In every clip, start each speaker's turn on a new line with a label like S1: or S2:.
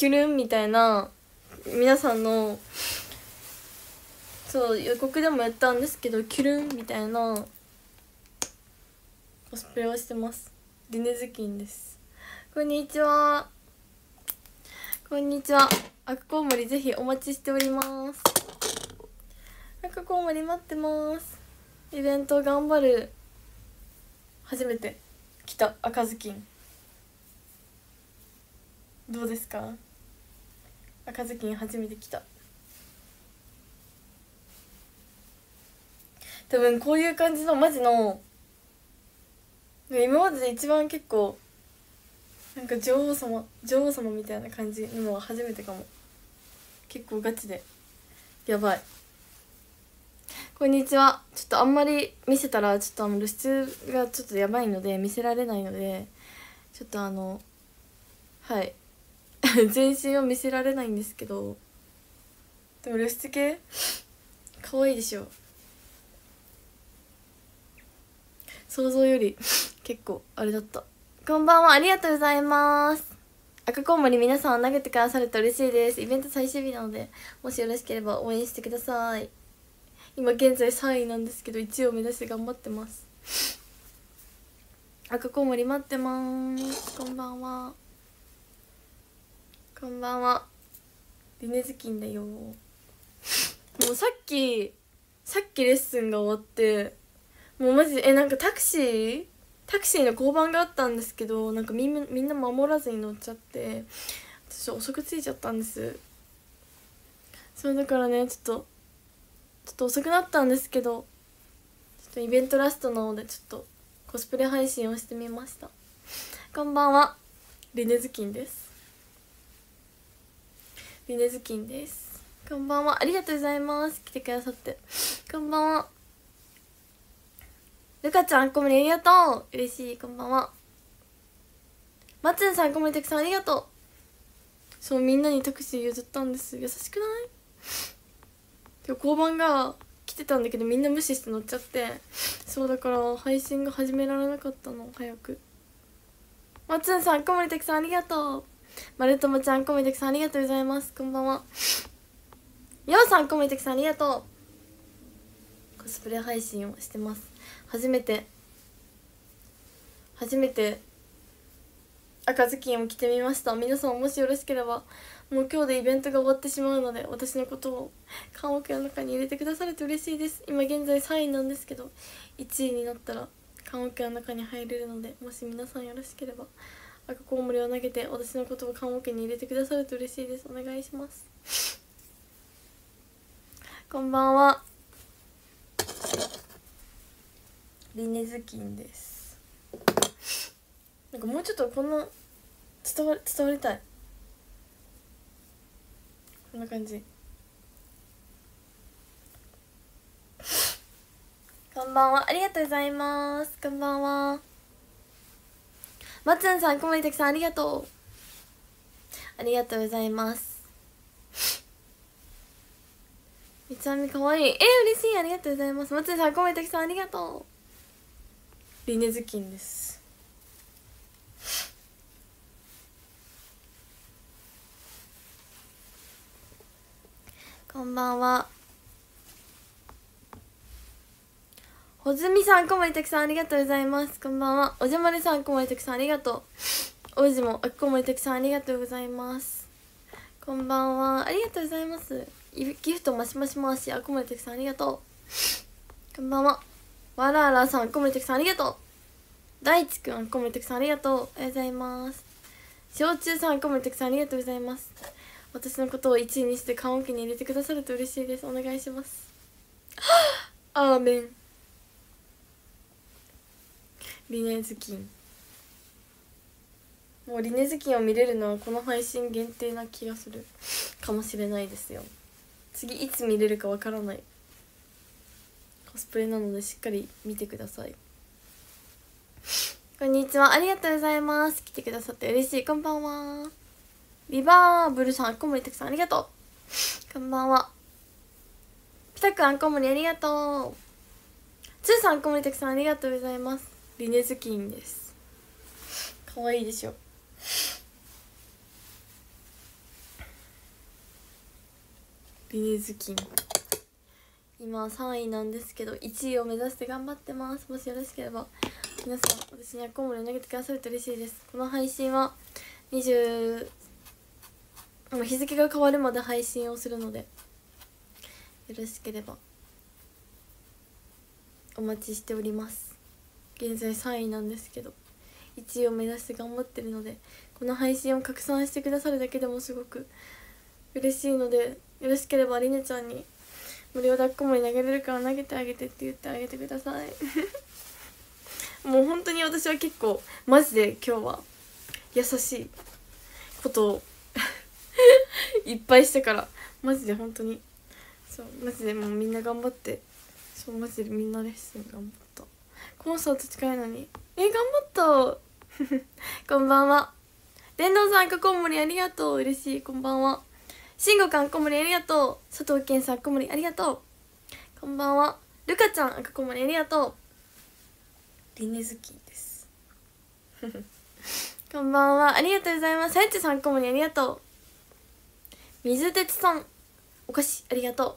S1: キュルンみたいな皆さんのそう予告でもやったんですけど、キュルンみたいなコスプレをしてます。リネズキンです。こんにちは、こんにちは。赤コウモリぜひお待ちしております。赤コウモリ待ってます。イベント頑張る。初めて来た赤ずきん、どうですか？赤ずきん初めて来た。多分こういう感じのマジの今までで一番結構なんか女王様みたいな感じのは初めてかも。結構ガチでやばい。こんにちは。ちょっとあんまり見せたらちょっと露出がちょっとやばいので見せられないので、ちょっとはい全身を見せられないんですけど、でも露出系可愛いでしょ。想像より結構あれだった。こんばんは、ありがとうございます。赤コウモリ皆さん投げてくださると嬉しいです。イベント最終日なので、もしよろしければ応援してください。今現在3位なんですけど1位を目指して頑張ってます。赤コウモリ待ってます。こんばんは、こんばんは。リネズキンだよ。もうさっきレッスンが終わって、もうマジでなんかタクシーの交番があったんですけど、なんかみんな守らずに乗っちゃって、私遅く着いちゃったんです。そうだからね、ちょっと遅くなったんですけど、ちょっとイベントラストなのでちょっとコスプレ配信をしてみました。こんばんは、リネズキンです。リネズキンです。こんばんは、ありがとうございます。来てくださって。こんばんは。ルカちゃん、コメリありがとう。嬉しい。こんばんは。マツンさん、コメリたくさんありがとう。そう、みんなにタクシー譲ったんです。優しくない？今日交番が来てたんだけどみんな無視して乗っちゃって、そうだから配信が始められなかったの。早く。マツンさん、コメリたくさんありがとう。マルトモちゃん、コメリたくさんありがとうございます。こんばんは。ヨウさん、コメリたくさんありがとう。コスプレ配信をしてます。初めて赤ずきんを着てみました。皆さんもしよろしければ、もう今日でイベントが終わってしまうので、私のことを棺桶の中に入れてくださると嬉しいです。今現在3位なんですけど、1位になったら棺桶の中に入れるので、もし皆さんよろしければ赤コウモリを投げて私のことを棺桶に入れてくださると嬉しいです。お願いします。こんばんは、リネズキンです。なんかもうちょっとこんな伝わりたい。こんな感じ。こんばんは、ありがとうございます。こんばんは。まつんさん、こもりたくさんありがとう。ありがとうございます。みつあみかわいい。嬉しい。ありがとうございます。まつんさん、こもりたくさんありがとう。リネズキンです。こんばんは。ほずみさん、こもりたくさんありがとうございます。こんばんは。おじゃまるさん、こもりたくさんありがとう。王子もこもりたくさんありがとうございます。こんばんは、ありがとうございます。ギフトマシマシマシ、こもりたくさんありがとう。こんばんは。わららさん、こもりたくさんありがとう。大地くん、こもりたくさんありがとう。ありがとうございます。焼酎さん、こもりたくさんありがとうございます。私のことを1位にして棺桶に入れてくださると嬉しいです。お願いします。アーメン。リネズキン、もうリネズキンを見れるのはこの配信限定な気がするかもしれないですよ。次いつ見れるかわからないコスプレなのでしっかり見てください。こんにちは、ありがとうございます。来てくださって嬉しい。こんばんは。リバーブルさん、あんこもりたくさんありがとう。こんばんは。ピタくん、あんこもりありがとう。ツーさん、あんこもりたくさんありがとうございます。リネズキンです。かわいいでしょ。 リネズキン今3位なんですけど、1位を目指して頑張ってます。もしよろしければ皆さん私にコウモリを投げてくださると嬉しいです。この配信は20もう日付が変わるまで配信をするので、よろしければお待ちしております。現在3位なんですけど1位を目指して頑張ってるので、この配信を拡散してくださるだけでもすごく嬉しいので、よろしければりねちゃんに無料抱っこもり投げれるから投げてあげてって言ってあげてくださいもう本当に私は結構マジで今日は優しいことをいっぱいしたから、マジで本当にそう、マジでもうみんな頑張って、そうマジでみんなレッスン頑張った。コンサート近いのに頑張ったこんばんは。電動さん、コウモリありがとう。嬉しい。こんばんは。しんごかん、コウモリありがとう。佐藤健さん、コウモリありがとう。こんばんは。ルカちゃん、赤コウモリありがとう。リネズキですこんばんは。ありがとうございます。さやちさん、コウモリありがとう。水鉄さん、お菓子ありがとう。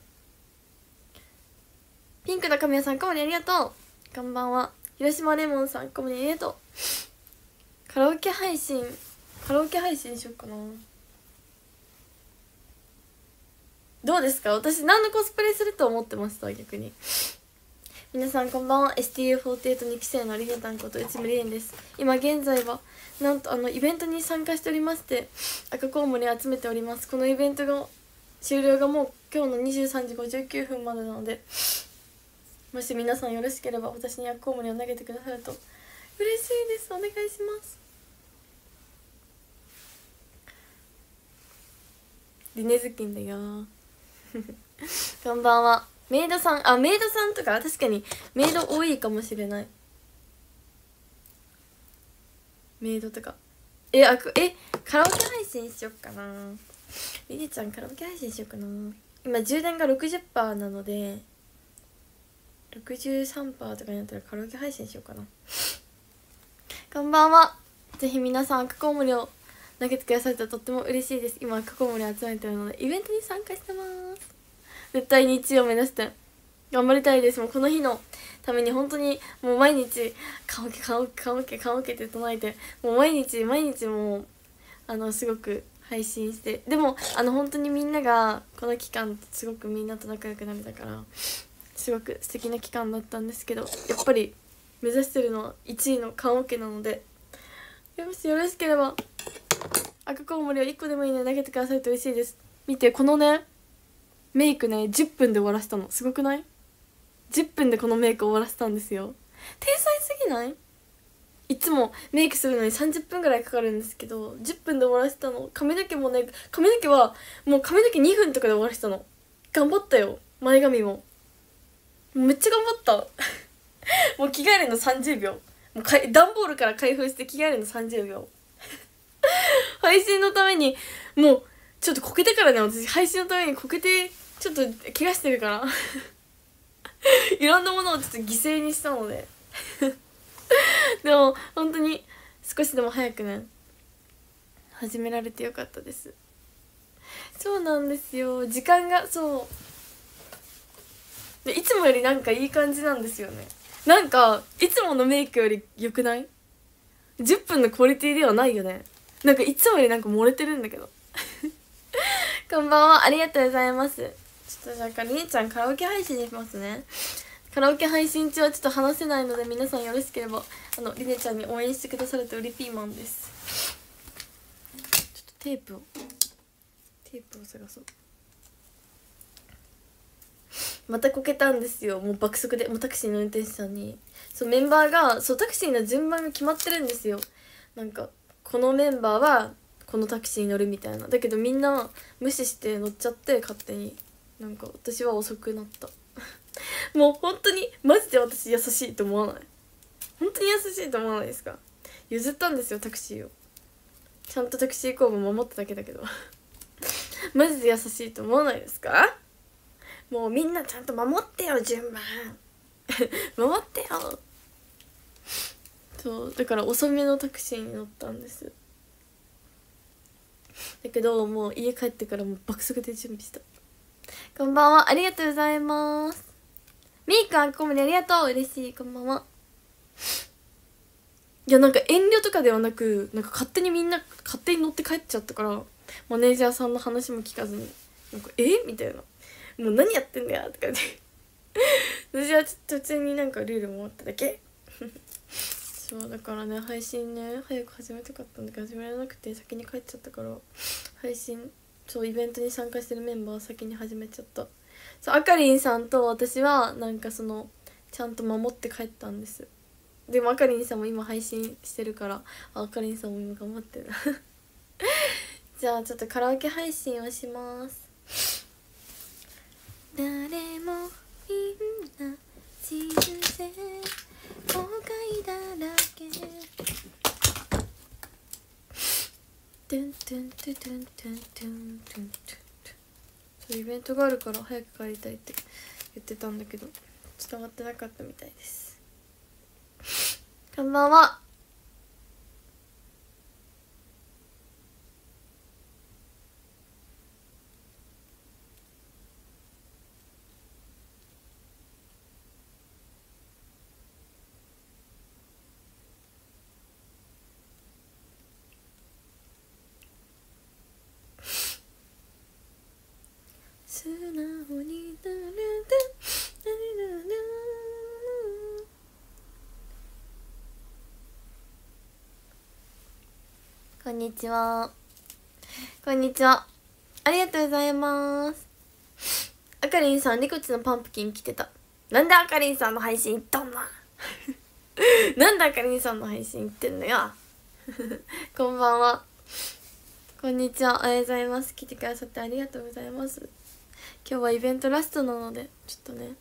S1: ピンクの神谷さん、コウモリありがとう。こんばんは。広島レモンさん、コウモリありがとう。カラオケ配信しよっかな。どうですか？私何のコスプレすると思ってました？逆に皆さんこんばんは。 STU48 2期生のりねたんこと内村りねです。今現在はなんとイベントに参加しておりまして、赤コウモリ集めております。このイベントが終了がもう今日の23時59分までなので、もし皆さんよろしければ私に赤コウモリを投げてくださると嬉しいです。お願いします。リネズキンだよこんばんは。メイドさん、メイドさんとか確かにメイド多いかもしれない。メイドとかカラオケ配信しよっかな。りねちゃんカラオケ配信しよっかな。今充電が 60% なので 63% とかになったらカラオケ配信しようかな。こんばんは。ぜひ皆さん赤コウモリを投げてくださるととっても嬉しいです。今赤コウモリ集めてるのでイベントに参加してます。絶対に1位を目指して頑張りたいです。もうこの日のために本当にもう毎日カラオケカラオケカラオケカラオケって唱えて、もう毎日もうすごく配信して、でも本当にみんながこの期間すごくみんなと仲良くなれたからすごく素敵な期間だったんですけど、やっぱり目指してるのは1位のカラオケなので、よろしければ赤コウモリを1個でもいいので投げてくださると嬉しいです。見てこのねメイクね10分で終わらせたの。すごくない？ 10 分でこのメイク終わらせたんですよ。天才すぎない？いつもメイクするのに30分ぐらいかかるんですけど10分で終わらせたの。髪の毛もね、髪の毛はもう髪の毛2分とかで終わらせたの。頑張ったよ。前髪もめっちゃ頑張ったもう着替えるの30秒、もう段ボールから開封して着替えるの30秒配信のためにもうちょっとこけてからね、私配信のためにこけてちょっと怪我してるからいろんなものをちょっと犠牲にしたのででも本当に少しでも早くね始められてよかったです。そうなんですよ、時間がそうでいつもよりなんかいい感じなんですよね。なんかいつものメイクより良くない？ 10 分のクオリティではないよね。なんかいつもよりなんか漏れてるんだけどこんばんは。ありがとうございます。ちょっとじゃありねちゃんカラオケ配信しますね。カラオケ配信中はちょっと話せないので皆さんよろしければりねちゃんに応援してくださるとうりピーマンです。ちょっとテープを探そう。またこけたんですよ。もう爆速でもうタクシーの運転手さんにメンバーがタクシーの順番が決まってるんですよ。なんかこのメンバーはこのタクシーに乗るみたいな。だけどみんな無視して乗っちゃって勝手に。なんか私は遅くなったもう本当にマジで私優しいと思わない？本当に優しいと思わないですか？譲ったんですよタクシーを。ちゃんとタクシー公務守っただけだけどマジで優しいと思わないですか？もうみんなちゃんと守ってよ順番守ってよ。そうだから遅めのタクシーに乗ったんです。だけどもう家帰ってからもう爆速で準備した。 こんばんは、ありがとうございます。みーくん、こんばんは、ありがとう。嬉しい、こんばんは。いや、なんか遠慮とかではなく、なんか勝手にみんな勝手に乗って帰っちゃったから、マネージャーさんの話も聞かずに、なんかみたいな、もう何やってんだよとか言って私は途中になんかルール守っただけそうだからね、配信ね早く始めたかったんだけど始められなくて先に帰っちゃったから、配信イベントに参加してるメンバーは先に始めちゃった。そう、あかりんさんと私はなんかちゃんと守って帰ったんです。でもあかりんさんも今配信してるから、あかりんさんも今頑張ってるじゃあちょっとカラオケ配信をします。誰もみんな人生後悔だらけトゥントゥントゥトゥントゥントゥントゥントゥン。そうイベントがあるから早く帰りたいって言ってたんだけど伝わってなかったみたいです。こんばんは。素直になれてこんにちは。こんにちは。ありがとうございます。あかりんさん、リコチのパンプキン来てた。なんであかりんさんの配信行っとんななんであかりんさんの配信行ってんのよこんばんは。こんにちは。おはようございます。来てくださってありがとうございます。今日はイベントラストなのでちょっとね、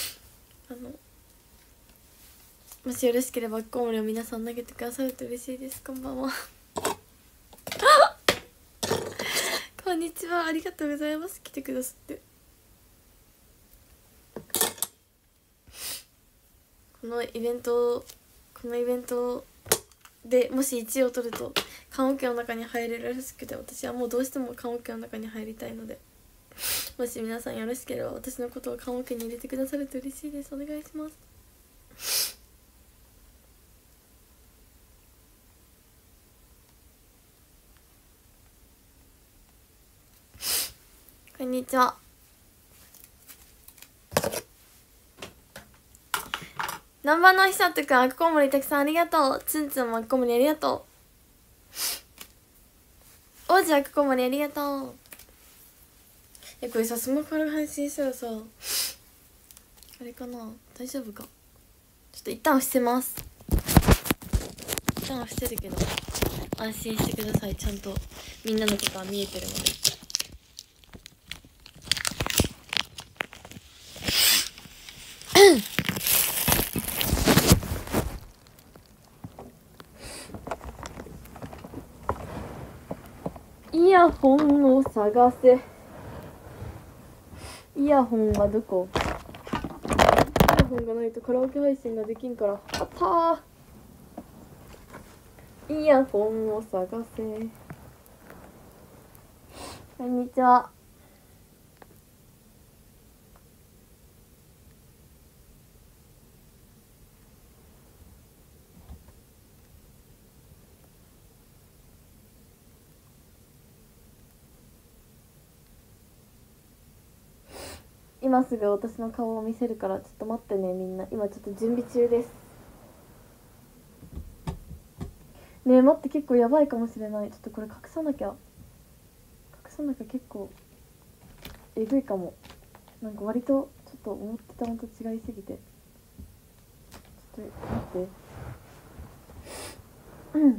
S1: もしよろしければコウモリを皆さん投げてくださると嬉しいです。こんばんはこんにちは。ありがとうございます。来てくださって。このイベントでもし1位を取ると棺桶の中に入れるらしくて、私はもうどうしても棺桶の中に入りたいので、もし皆さんよろしければ私のことを棺桶に入れてくださると嬉しいです。お願いします。こんにちは。南波のひさとくん、あくこもりたくさんありがとう。つんつんもあくこもりありがとう。王子あくこもりありがとう。これさ、スマホから配信したらさ、あれかな、大丈夫か。ちょっと一旦伏せます。一旦伏せるけど安心してください。ちゃんとみんなのことは見えてるので。イヤホンを探せ。イヤホンはどこ？イヤホンがないとカラオケ配信ができんから。あったー。イヤホンを探せ。こんにちは。今すぐ私の顔を見せるからちょっと待ってね。みんな今ちょっと準備中です。ねえ待って、結構やばいかもしれない。ちょっとこれ隠さなきゃ結構えぐいかも。なんか割とちょっと思ってたのと違いすぎて、ちょっと待ってちょっ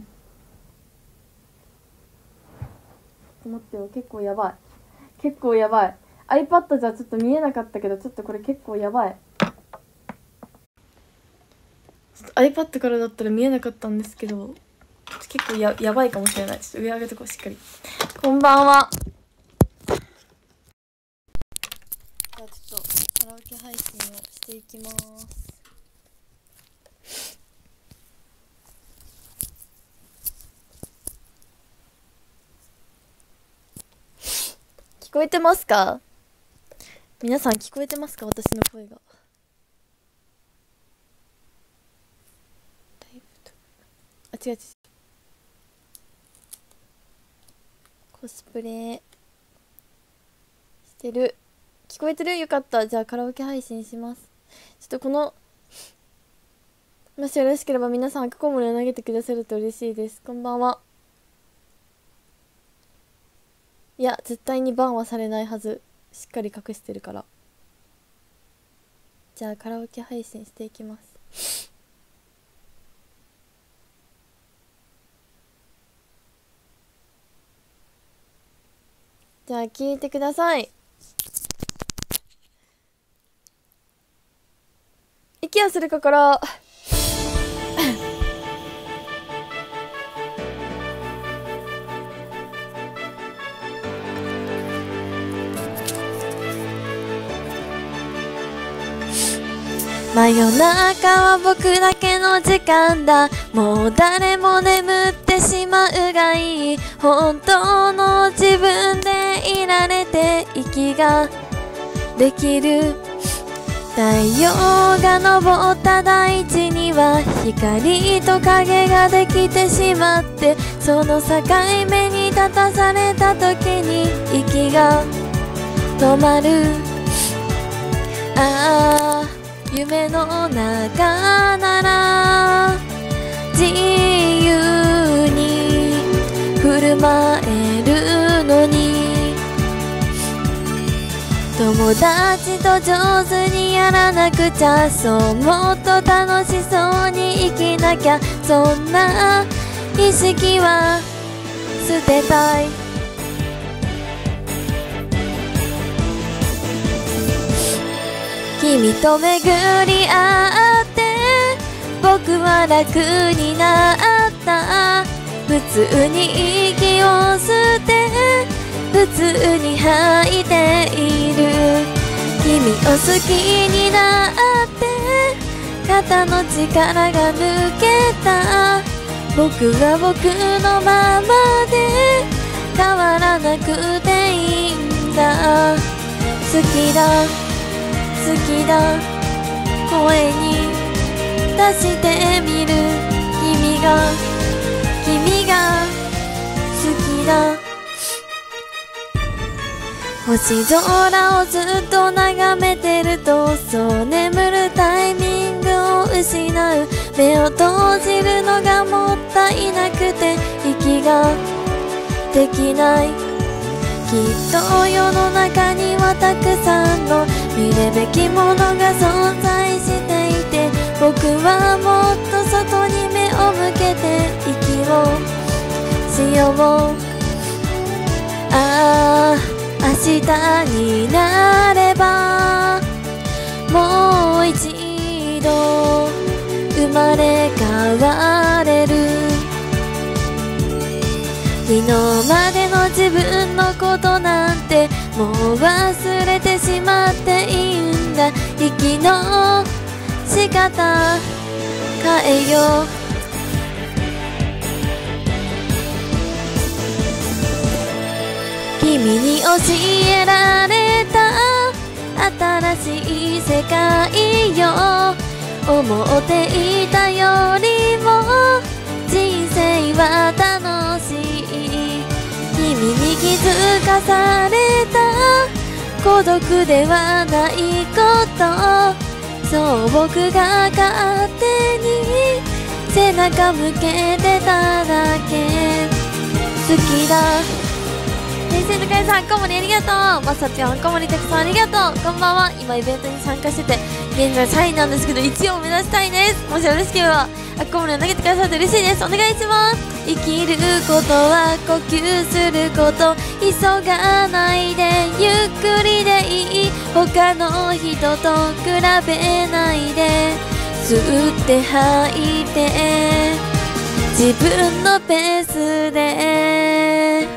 S1: と待ってよ。結構やばい。iPad じゃちょっと見えなかったけど、ちょっとこれ結構やばい。iPad からだったら見えなかったんですけど、結構やばいかもしれない。ちょっと上上げとこう、しっかり。こんばんは。じゃあちょっとカラオケ配信をしていきます。聞こえてますか？ 皆さん聞こえてますか？私の声が。あ、違う違う。コスプレしてる。聞こえてる？よかった。じゃあカラオケ配信します。ちょっとこの、もしよろしければ皆さん赤コモリを投げてくださると嬉しいです。こんばんは。いや、絶対にバンはされないはず。しっかり隠してるから。じゃあカラオケ配信していきます。じゃあ聞いてください。息をする心。真夜中は僕だけの時間だ。もう誰も眠ってしまうがいい。本当の自分でいられて息ができる。太陽が昇った大地には光と影ができてしまって、その境目に立たされた時に息が止まる。ああ夢の中なら自由に振る舞えるのに、友達と上手にやらなくちゃ、そうもっと楽しそうに生きなきゃ、そんな意識は捨てたい。君と巡り合って僕は楽になった。普通に息を吸って普通に吐いている。君を好きになって肩の力が抜けた。僕は僕のままで変わらなくていいんだ。好きだ好きだ声に出してみる。君が好きだ。星空をずっと眺めてると、そう眠るタイミングを失う。目を閉じるのがもったいなくて息ができない。きっと世の中にはたくさんの見るべきものが存在していて、僕はもっと外に目を向けて息をしよう。ああ明日になればもう一度生まれ変われる。昨日までの自分のことなんてもう忘れてしまっていいんだ。息の仕方変えよう。君に教えられた新しい世界よ。思っていたよりも人生は楽しい。君に気づかされた孤独ではないこと、そう僕が勝手に背中向けてただけ。好きだ。先生のかいさん、こんもりありがとう。まさちゃん、こんもりたくさんありがとう。こんばんは。今イベントに参加してて現在3位なんですけど1位を目指したいです。もしよろしければこんもりを投げてくださると嬉しいです。お願いします。生きることは呼吸すること、急がないでゆっくりでいい。他の人と比べないで吸って吐いて自分のペースで。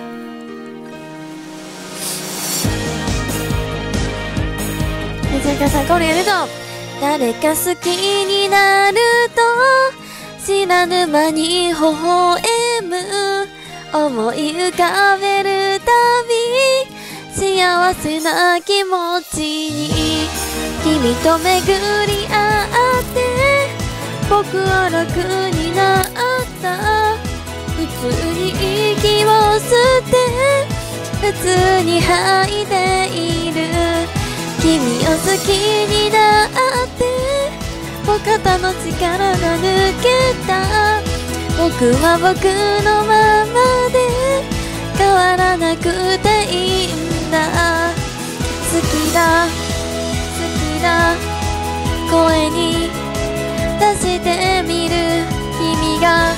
S1: 先生の皆さん、これやると誰か好きになると知らぬ間に微笑む。思い浮かべるたび幸せな気持ちに君と巡り合って僕は楽になった。普通に息を吸って普通に吐いている君を好きになってお肩の力が抜けた。僕は僕のままで変わらなくていいんだ。好きだ好きだ声に出してみる君が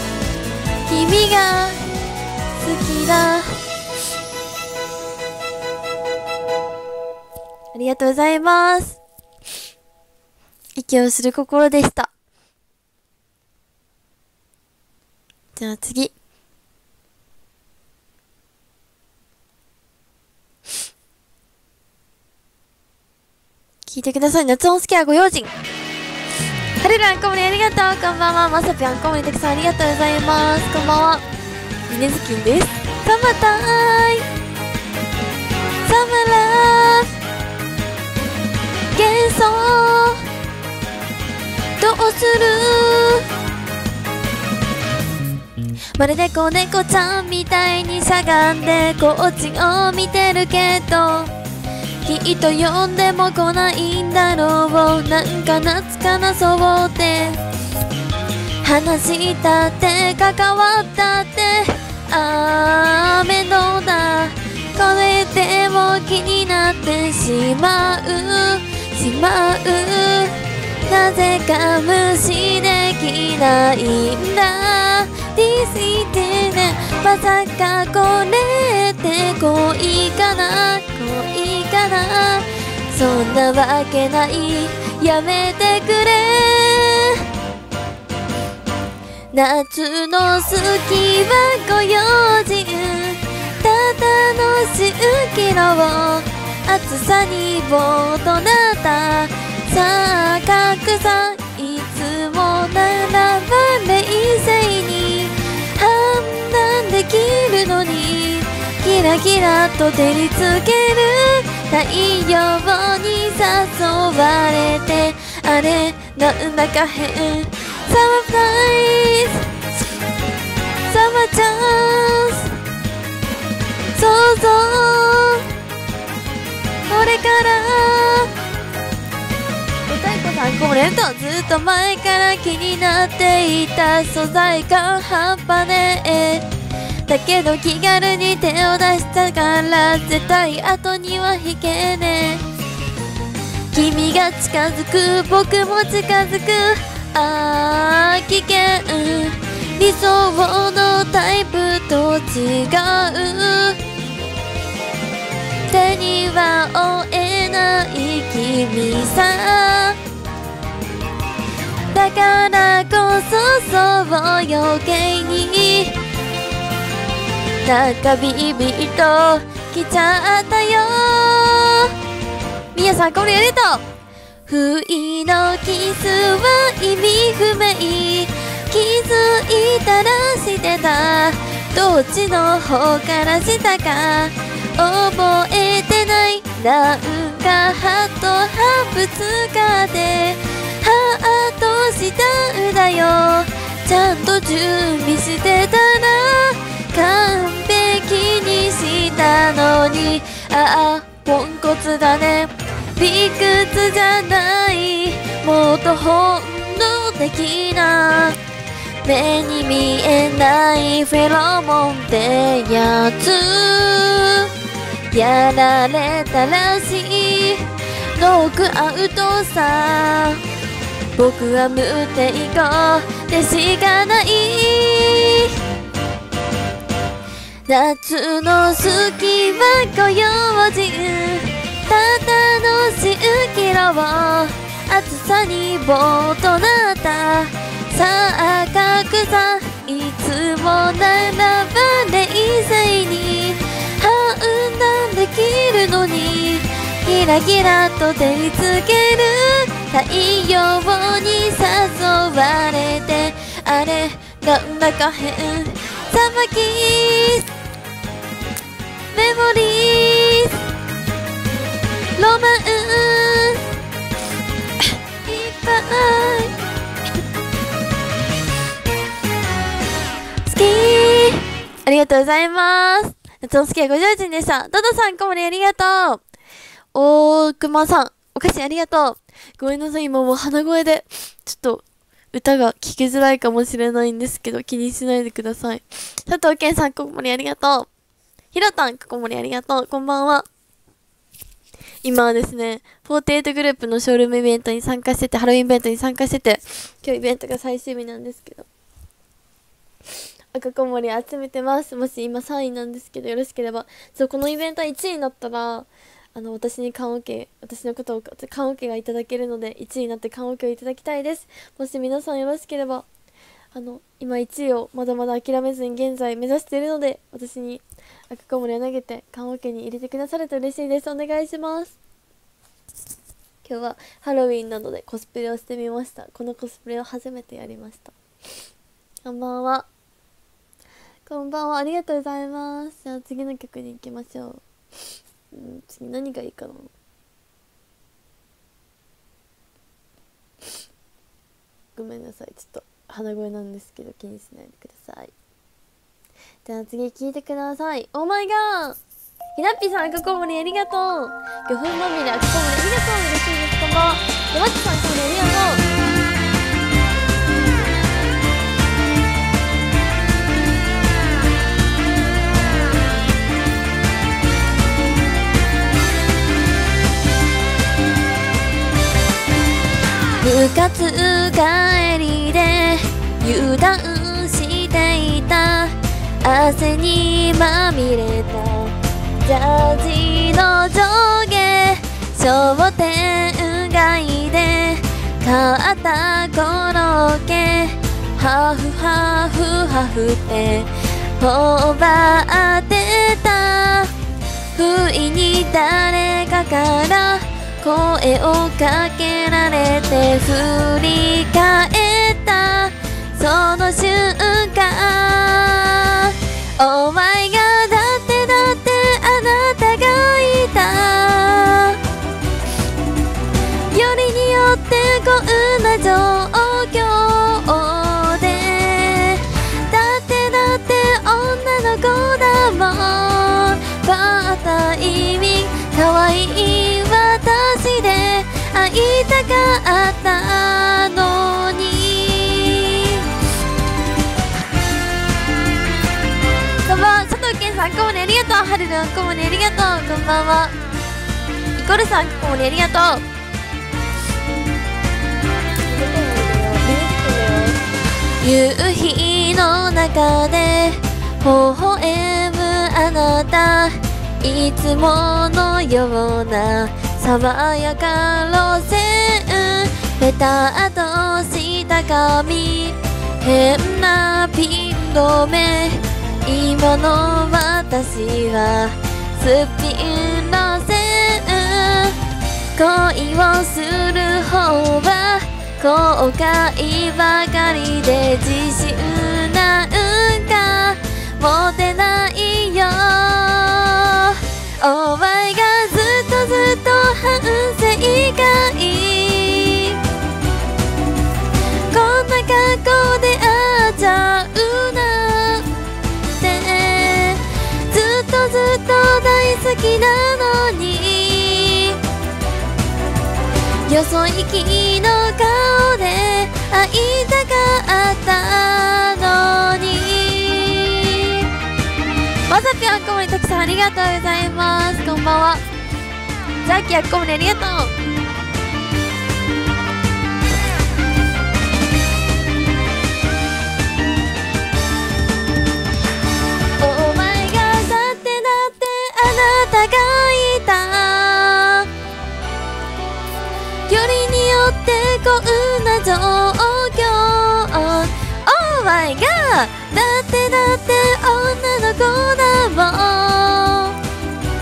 S1: 好きだ。ありがとうございます。息をする心でした。じゃあ次。聞いてください。夏音スケアご用心。はるるあんこもりありがとう。こんばんは。まさぴあんこもりたくさんありがとうございます。こんばんは。みねずきんです。サマターイサマラー幻想どうする。まるで子猫ちゃんみたいにしゃがんでこっちを見てるけどきっと呼んでも来ないんだろう。なんか懐かなそうって話したって関わったって面倒だ。これでも気になってしまうなぜか無視できないんだ。This is it まさかこれって恋かなそんなわけないやめてくれ。夏の好きはご用心ただのしうきろ暑さにぼーっとなったさあ格差いつもならば冷静に判断できるのにキラキラと照りつける太陽に誘われてあれなんだか変サマープライズサマーチャンス想像これからお太鼓さんこれとずっと前から気になっていた素材感半端ねえだけど気軽に手を出したから絶対後には引けねえ。君が近づく僕も近づく危険理想のタイプと違う手には負えない君さだからこそそう余計になんかビビッときちゃったよ。みやさんこれありがとう。不意のキスは意味不明気づいたらしてたどっちの方からしたか覚えてないなんかハートハープ使ってハートしたんだよちゃんと準備してたら完璧にしたのにああポンコツだね理屈じゃないもっと本能的な目に見えないフェロモンってやつやられたらしいノックアウトさ僕は無抵抗でしかない夏の好きはご用心ただのしうきろ暑さにぼーっとなったさあ格差いつもならば冷静に判断できるのにキラキラと照りつける太陽に誘われてあれなんだか変さばきメモリーズロマンいっぱい好き。ありがとうございます。夏の好きはご上手でした。ドドさん、小森ありがとう。くまさん、お菓子ありがとう。ごめんなさい、今もう鼻声で、ちょっと、歌が聞きづらいかもしれないんですけど、気にしないでください。佐藤健さん、小森ありがとう。ひろたん、小森ありがとう。こんばんは。今はですね、48グループのショールームイベントに参加してて、ハロウィンイベントに参加してて、今日イベントが最終日なんですけど、赤小森集めてます。もし今3位なんですけど、よろしければ。そう、このイベントは1位になったら、私に缶オケ、私のことを缶オケがいただけるので、1位になって缶オケをいただきたいです。もし皆さんよろしければ、今1位をまだまだ諦めずに現在目指しているので、私に赤小森を投げて缶オケに入れてくださると嬉しいです。お願いします。今日はハロウィンなのでコスプレをしてみました。このコスプレを初めてやりました。こんばんは。こんばんは。ありがとうございます。じゃあ次の曲に行きましょう。次何がいいかな。ごめんなさい。ちょっと鼻声なんですけど気にしないでください。じゃあ次聴いてください。オーマイガー。ひなっぴさん、赤小森ありがとう。魚粉まみれ赤小森ありがとう。嬉しいです。こんばんは。山地さん、小森ありがとう。部活帰りで油断していた汗にまみれたジャージの上下商店街で買ったコロッケハフハフハフって頬張ってた不意に誰かから声をかけられて振り返ったその瞬間 Oh my god だってあなたがいたよりによってこんな状況でだって女の子だもんバータイミングかわいい私で会いたかったのにこんばんは。佐藤健さん、こもりありがとう。はるるん、こもりありがとう。こんばんは。イコルさん、こもりありがとう。夕日の中で微笑むあなたいつものような爽やか路線ペタッとした髪変なピン止め今の私はスピン路線恋をする方は後悔ばかりで自信なんか持てないよお前がずっと反省会こんな格好で会っちゃうなんてずっと大好きなのによそ行きの顔で会いたかったのにまさぴょんこもりたくさんありがとうございます。こんばんは。ザーキやこもりありがとう。お前がだってあなたがいたよりによってこんな状況 Oh my god だって女の子だもん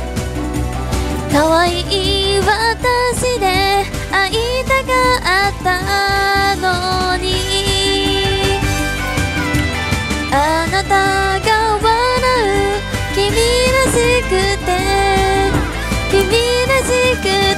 S1: 可愛い私で会いたかったのにあなたが笑う君らしくて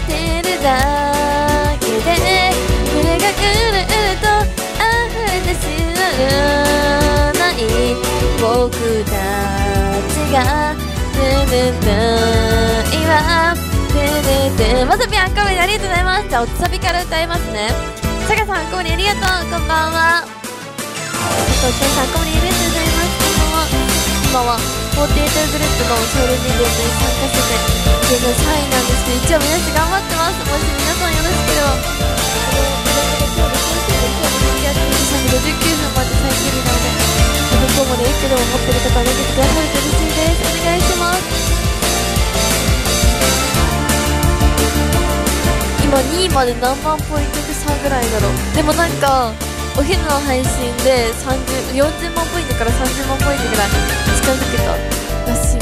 S1: てるだけで胸がうるうると溢れてしまうない僕たちが今まさぴあんこめありがとうございます。じゃあおつさびから歌いますね。さかさんあんこめありがとう、こんばんは。とちゃんさんあんこめありがとうございます。こんばんは。今は48グループの少年イベントに参加してて現在3位なんですけど、一応皆さん頑張ってます。もし皆さんよろしければ3時59分まで最終日なのでどこまで1個でも持ってる方は投げてくださると嬉しいです。お願いします。今2位まで何万ポイント差ぐらいだろう。でもなんかお昼の配信で40万ポイントから30万ポイントぐらい近づけたらしい。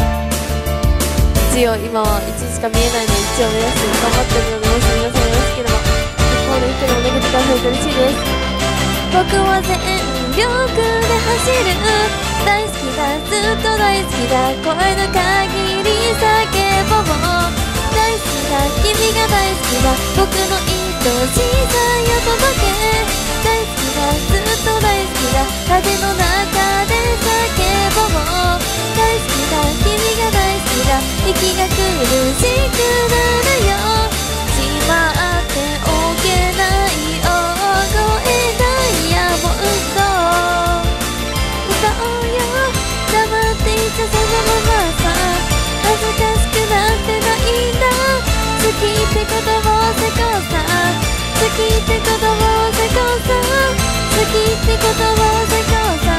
S1: 一応今は1しか見えないので一応目指して頑張ってるので、もし皆さんよろしければここで1個でも投げてくださると嬉しいです。僕は全力で走る、大好きだ、ずっと大好きだ、声の限り叫ぼう、大好きだ、君が大好きだ、僕の愛しさよ届け、大好きだ、ずっと大好きだ、風の中で叫ぼう、大好きだ、君が大好きだ、息が苦しくなるよ、しまっておけない大声ダイヤモンド、歌おうよ、黙っていたそのままさ、恥ずかしくなんてないんだ、好きってことをせこさ、好きってことをせこさ、好きってことをせこさ、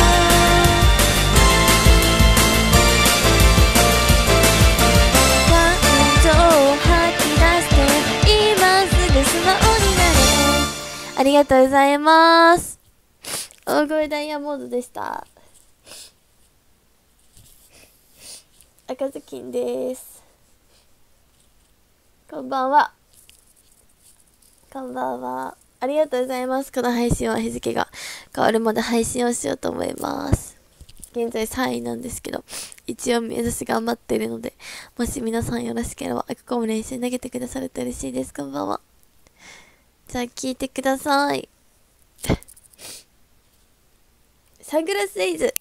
S1: 感情を吐き出して今すぐ素直になれ。ありがとうございます。大声ダイヤモンドでした。赤ずきんです。こんばんは。こんばんは。ありがとうございます。この配信は日付が変わるまで配信をしようと思います。現在3位なんですけど、一応目指して頑張っているので、もし皆さんよろしければ、ここも練習投げてくださると嬉しいです。こんばんは。じゃあ聞いてください。サングラスデイズ。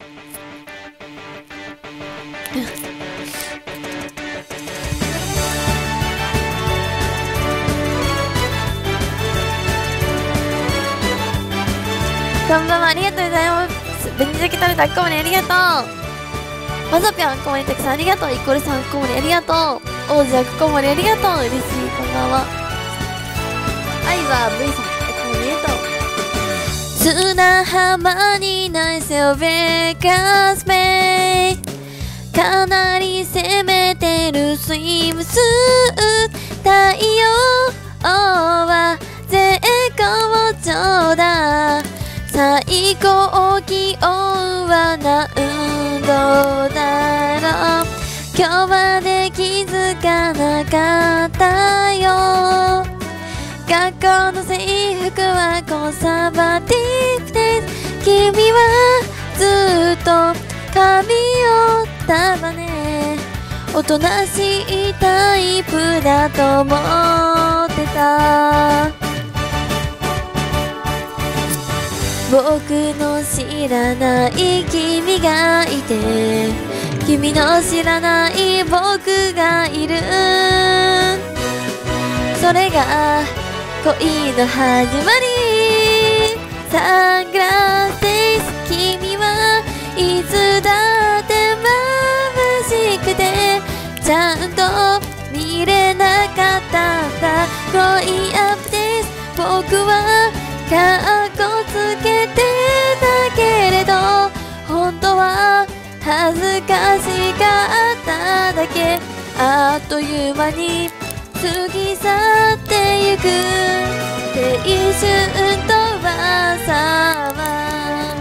S1: こんばんは、ありがとうございます。紅鮭食べたあっこもりありがとう。まさぴょんあっこもりたくさんありがとう。イコルさんあっこもりありがとう。王子あっこもりありがとう。嬉しい、こんばんは。アイバー V さんあっこもりありがとう。砂浜にナイスオベガスメイ、かなり攻めてるスイムスーツ、太陽は絶好調だ、最高気温は何度だろう、今日まで気づかなかったよ、学校の制服はコンサバティブです、君はずっと髪を束ね、おとなしいタイプだと思ってた、僕の知らない君がいて、君の知らない僕がいる、それが恋の始まり、サングラスです、君はいつだって眩しくてちゃんと見れなかったんだ、恋アップです、僕はかっこつけてたけれど本当は恥ずかしかっただけ、あっという間に過ぎ去ってゆくで一瞬飛ばさは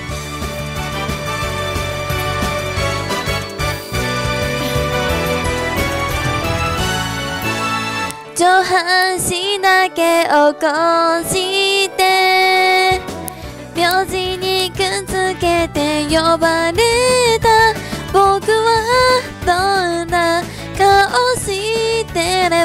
S1: 上半身だけ起こして名字にくっつけて呼ばれた、僕はどんな顔してれ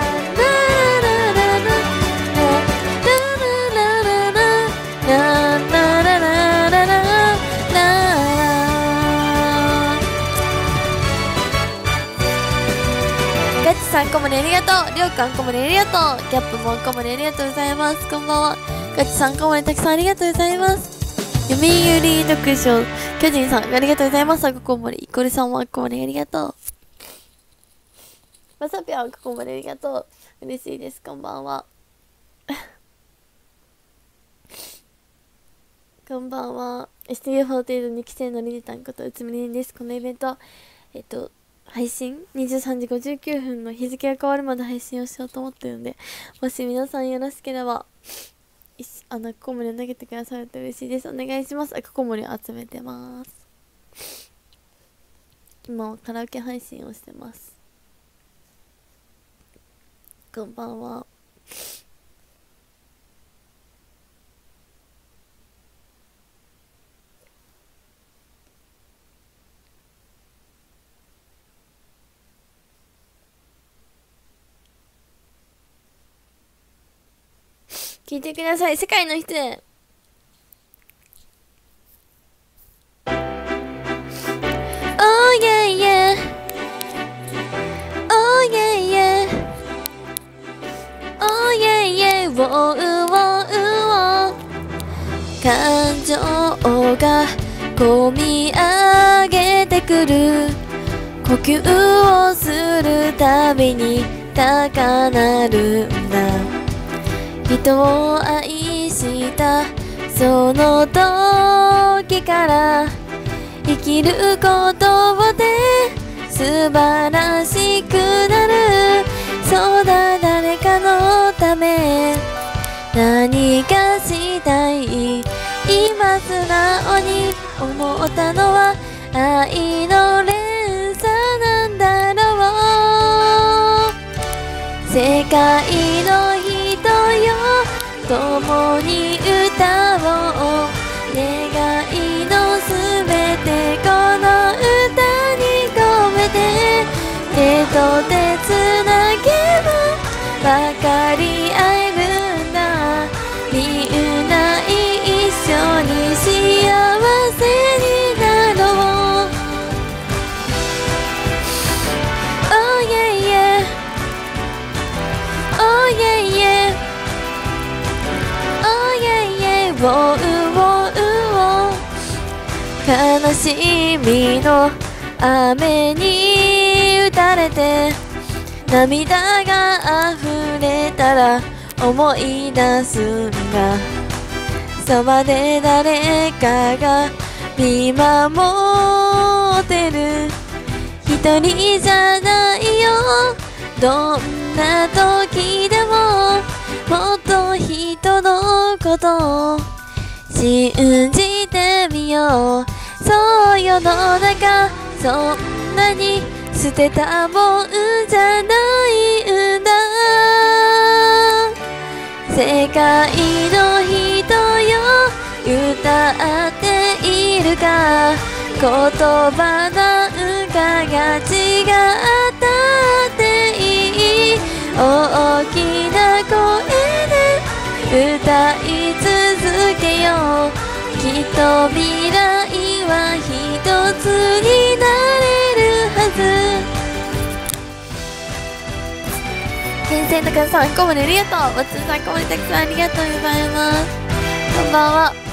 S1: ガチさんこもりありがとう。りょうかんこもりありがとう。ギャップもんこもりありがとうございます。こんばんは。ガチさんこもりたくさんありがとうございます。読売読書巨人さんありがとうございます。あこもりイコルさんもあこもりありがとう。まさぴょんあこもりありがとう。嬉しいです。こんばんは。こんばんは。STU48 2期生のりりたんことうつみりんです。このイベント配信23時59分の日付が変わるまで配信をしようと思ってるので、もし皆さんよろしければあここもりを投げてくださると嬉しいです。お願いします。あここもりを集めてます。今はカラオケ配信をしてます。こんばんは。聞いてください。世界の人へ。Oh yeah yeah Oh yeah yeah Oh yeah yeah Wow wow wow 感情がこみ上げてくる。呼吸をするたびに高鳴るんだ。人を愛したその時から生きることで素晴らしくなる。そうだ誰かのため何かしたい。今素直に思ったのは愛の連鎖なんだろう。世界の人よ共に歌おう。願いのすべてこの歌に込めて、手と手つなげば分かり合えるんだ。みんな一緒に幸せになろう。 Oh yeah yeah Oh yeah yeah Oh yeah yeah Wow wow wow 悲しみの雨に打たれて涙が溢れたら思い出すんがそばで誰かが見守ってる一人じゃないよどんな時でももっと人のことを信じてみようそう世の中そんなに捨てたもんじゃないんだ世界の人よ歌っているか言葉なんかが違ったっていい大きな声で歌い続けようきっと未来は一つになれるはず先生とかさんこもりありがとう松田さんこもりたくさんありがとうございますこんばんは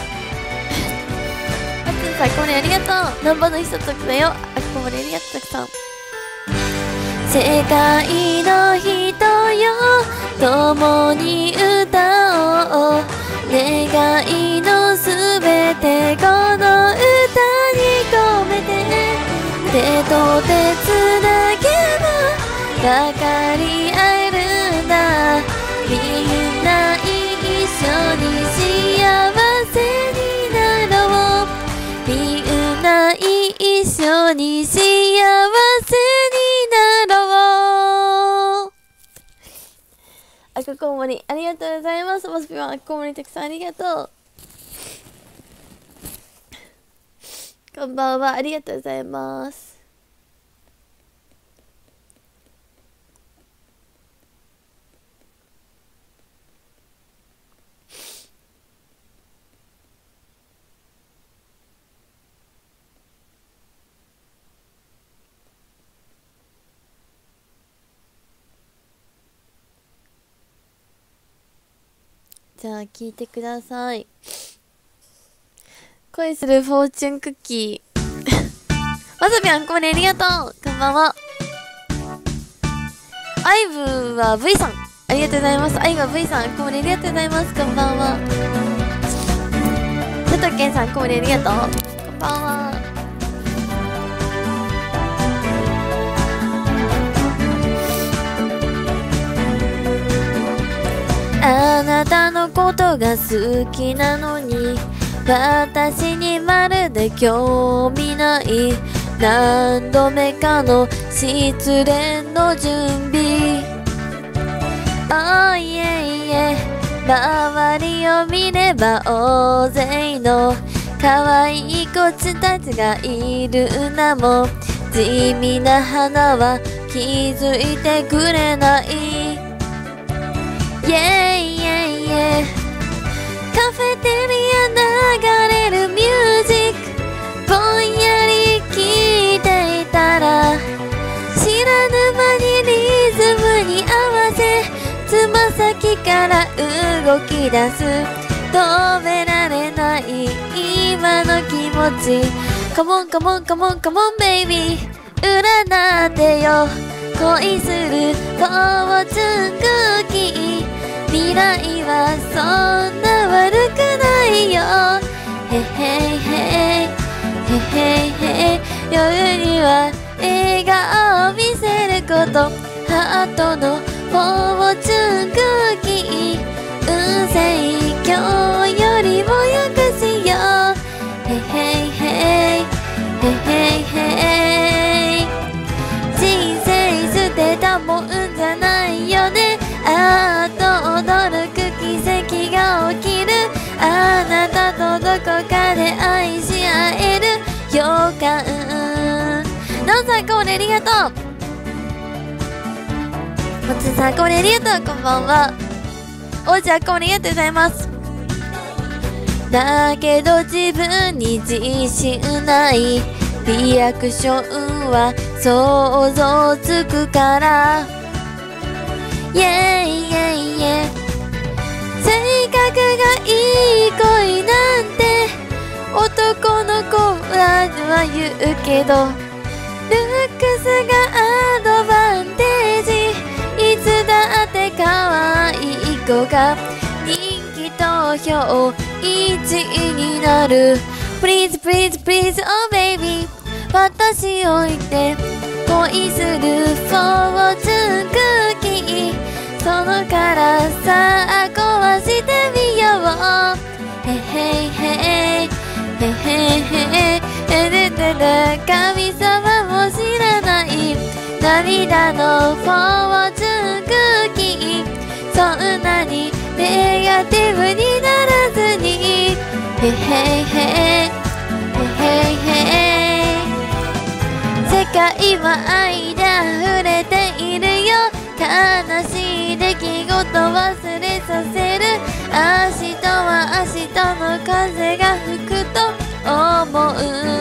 S1: 松田さんこもりありがとうナンバの人とくだよあこもりありがとうたくさん世界の人よ共に歌おう願いのすべてこの歌に込めて手と手つなげば分かり合えるんだみんな一緒に幸せになろうみんな一緒に幸せになろうあここもりありがとうございますモスピはあここもりたくさんありがとうこんばんはありがとうございますじゃあ聞いてください恋するフォーチュンクッキーわさびあんこもりありがとうこんばんはアイブは V さんありがとうございますアイブは V さんあんこもりありがとうございますこんばんは佐藤健さんあんこもりありがとうこんばんはあなたのことが好きなのに私にまるで興味ない何度目かの失恋の準備 Oh yeah yeah 周りを見れば大勢の可愛い子たちがいるなも地味な花は気づいてくれないYeah, yeah, yeah カフェテリア流れるミュージックぼんやり聴いていたら知らぬ間にリズムに合わせつま先から動き出す止められない今の気持ち Come on, come on, come on, come on, baby 占ってよ恋するフォーチュンクッキー未来はそんな悪くないよへへいへいへへいへい夜には笑顔を見せることハートのフォーチュンクッキー運勢今日よりもよくしようへへいへいへへいへい人生捨てたもんじゃないよねあっと驚く奇跡が起きるあなたとどこかで愛し合える予感のんさんこれありがとう松さんこれありがとうこんばんはおうちゃんこれありがとうございますだけど自分に自信ないリアクションは想像つくからイェイイェイイェイ性格がいい恋なんて男の子は言うけどルックスがアドバンテージいつだって可愛い子が人気投票1位になる。 Please please please oh baby 私を置いて恋するフォーチュンクッキー、そのからさあ壊してみよう。へへいへいへへいへいへででで、神様も知らない涙のフォーチュンクッキー、そんなにネガティブにならずに。へへいへいへへいへい、世界は愛で溢れているよ。悲しい出来事忘れさせる。明日は明日の風が吹くと思う。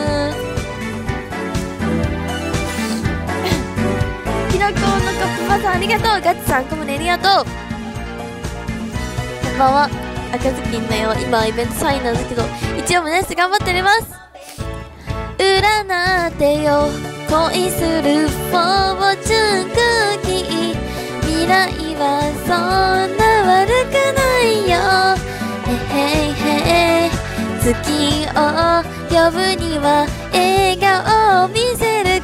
S1: きのこのカップパさんありがとう。ガチさんコムネありがとう。こんばんは、赤ずきんだよ。今イベント3位なんですけど一応胸して頑張っております。占ってよ恋するフォーチュンクッキー、未来はそんな悪くないよ。へへいへい、月を呼ぶには笑顔を見せること。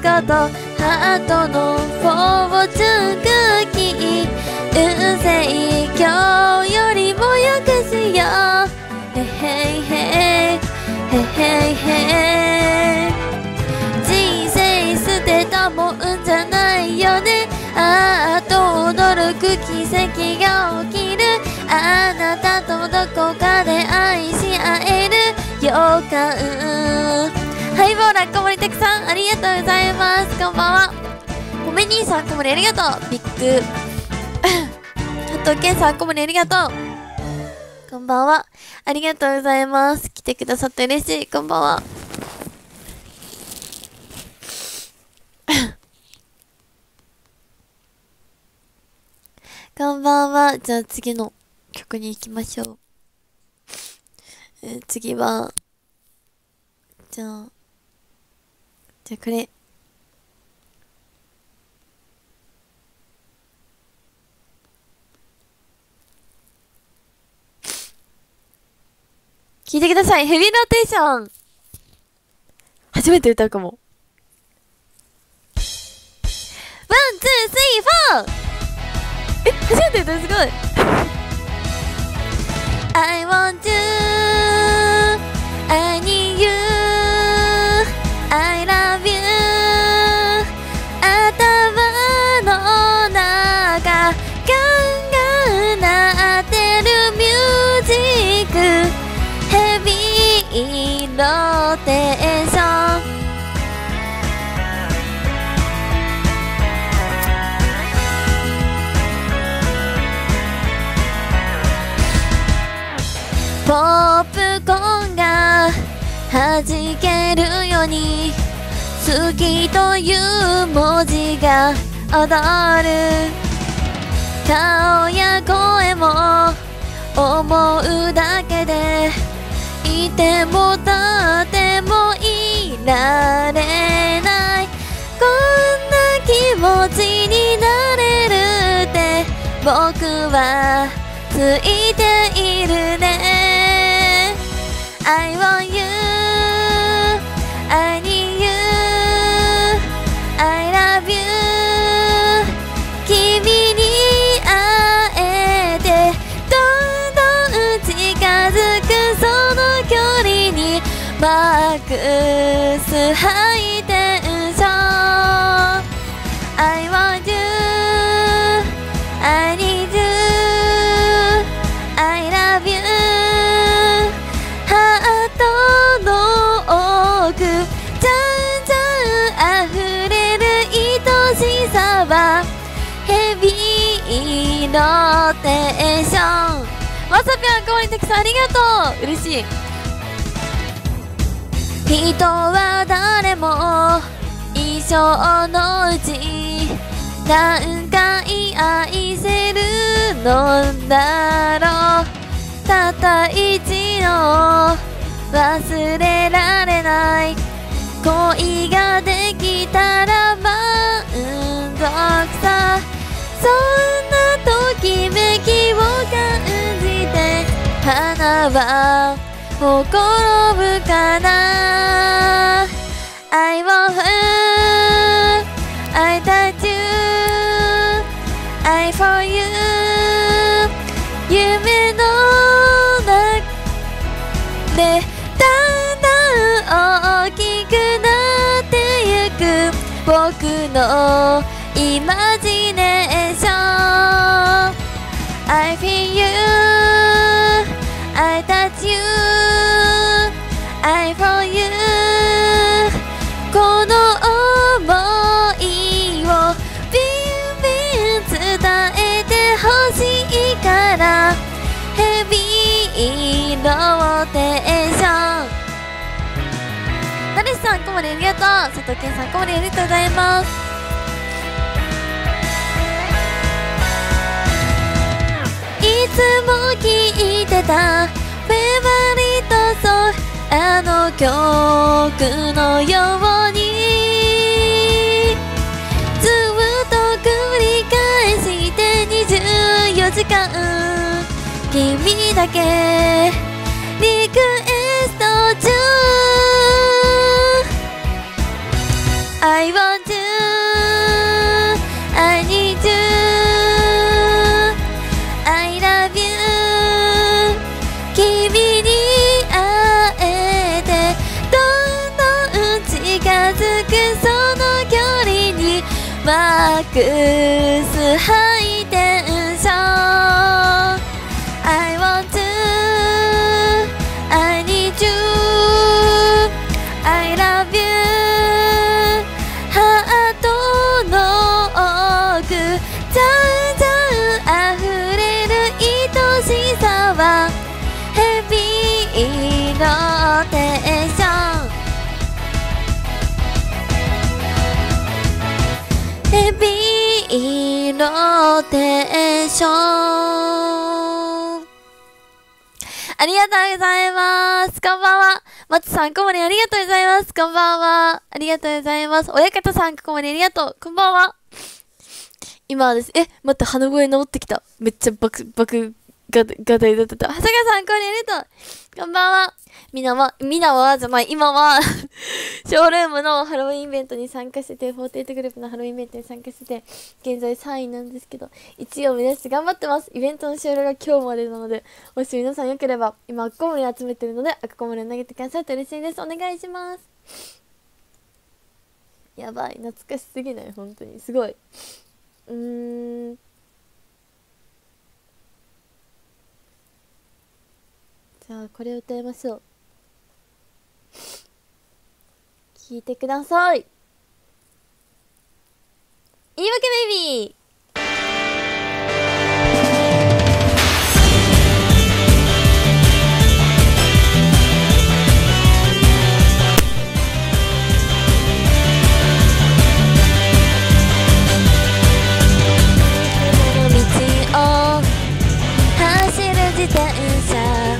S1: ハートのフォーチュンクッキー、運勢今日よりもよくしよう。へへいへいへへいへい、人生捨てたもんじゃないよね。あーと驚く奇跡が起きる。あなたとどこかで愛し合える予感。ハイボーラー小森たくさんありがとうございます。こんばんは。ごめん兄さん小森ありがとう。ビッグハトケンさん小森ありがとう。こんばんは、ありがとうございます。来てくださって嬉しい。こんばんはこんばんは。じゃあ次の曲に行きましょう。次はじゃあこれ。聞いてください。ヘビーローテーション初めて歌うかも。ワン、ツー、スリー、フォー。初めて歌う。すごいI want you I need you I love you 頭の中ガンガン鳴ってるミュージック、ヘビーローテーション。ポップコーンが弾けるように好きという文字が踊る。顔や声も思うだけでいても立ってもいられない。こんな気持ちになれるって僕はついているね。I want you I need you I love you 君に会えてどんどん近づくその距離にマックスハイテンション。 I want you I need you I love you ハートの奥じゃんじゃん溢れる愛しさはヘビーローテーション。わさぴょん、かわいいたくさんありがとう。嬉しい。人は誰も一生のうち何回愛せるのだろう。たった一度忘れられない恋ができたら満足さ。そんなときめきを感はほころぶかな。 I want I touch you I for you 夢の中でだんだん大きくなってゆく僕のイマジネーション I feel you I touch you I for you この想いをビンビン伝えてほしいからヘビーローテーション。なるしさんこもりありがとう。佐藤健さんこもりありがとうございます。いつも聴いてたフェイバリットソングあの曲のようにずっと繰り返して24時間君だけリクエスト中 I want you I need you I love you 君に会えてどんどん近づくその距離にマックスハイテンション I want you I need you I love you ハートの奥じゃんじゃん溢れる愛しさはヘビーローテーションヘビーローテーション。ありがとうございます。こんばんは。松さん、こもりありがとうございます。こんばんは。ありがとうございます。親方さん、こもりありがとう。こんばんは。今はです。待って、鼻声治ってきた。めっちゃガタイだってた。長谷川さん、こもりありがとう。こんばんは。今は、ショールームのハロウィンイベントに参加してて、48グループのハロウィンイベントに参加してて、現在3位なんですけど、1位を目指して頑張ってます。イベントの終了が今日までなので、もし皆さんよければ、今、赤こもり集めてるので、赤こもりを投げてくださると嬉しいです。お願いします。やばい、懐かしすぎない？本当に。すごい。じゃあ、これを歌いましょう。聞いてください。言い訳ベイビー。自転車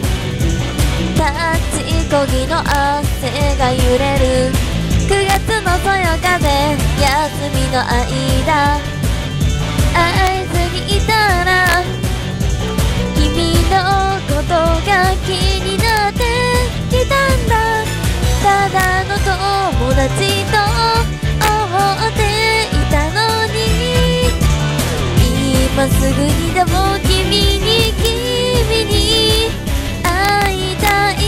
S1: 立ちこぎの汗が揺れる9月のそよ風休みの間会えずにいたら君のことが気になってきたんだただの友達と思っていたのに今すぐにでも君に会いたい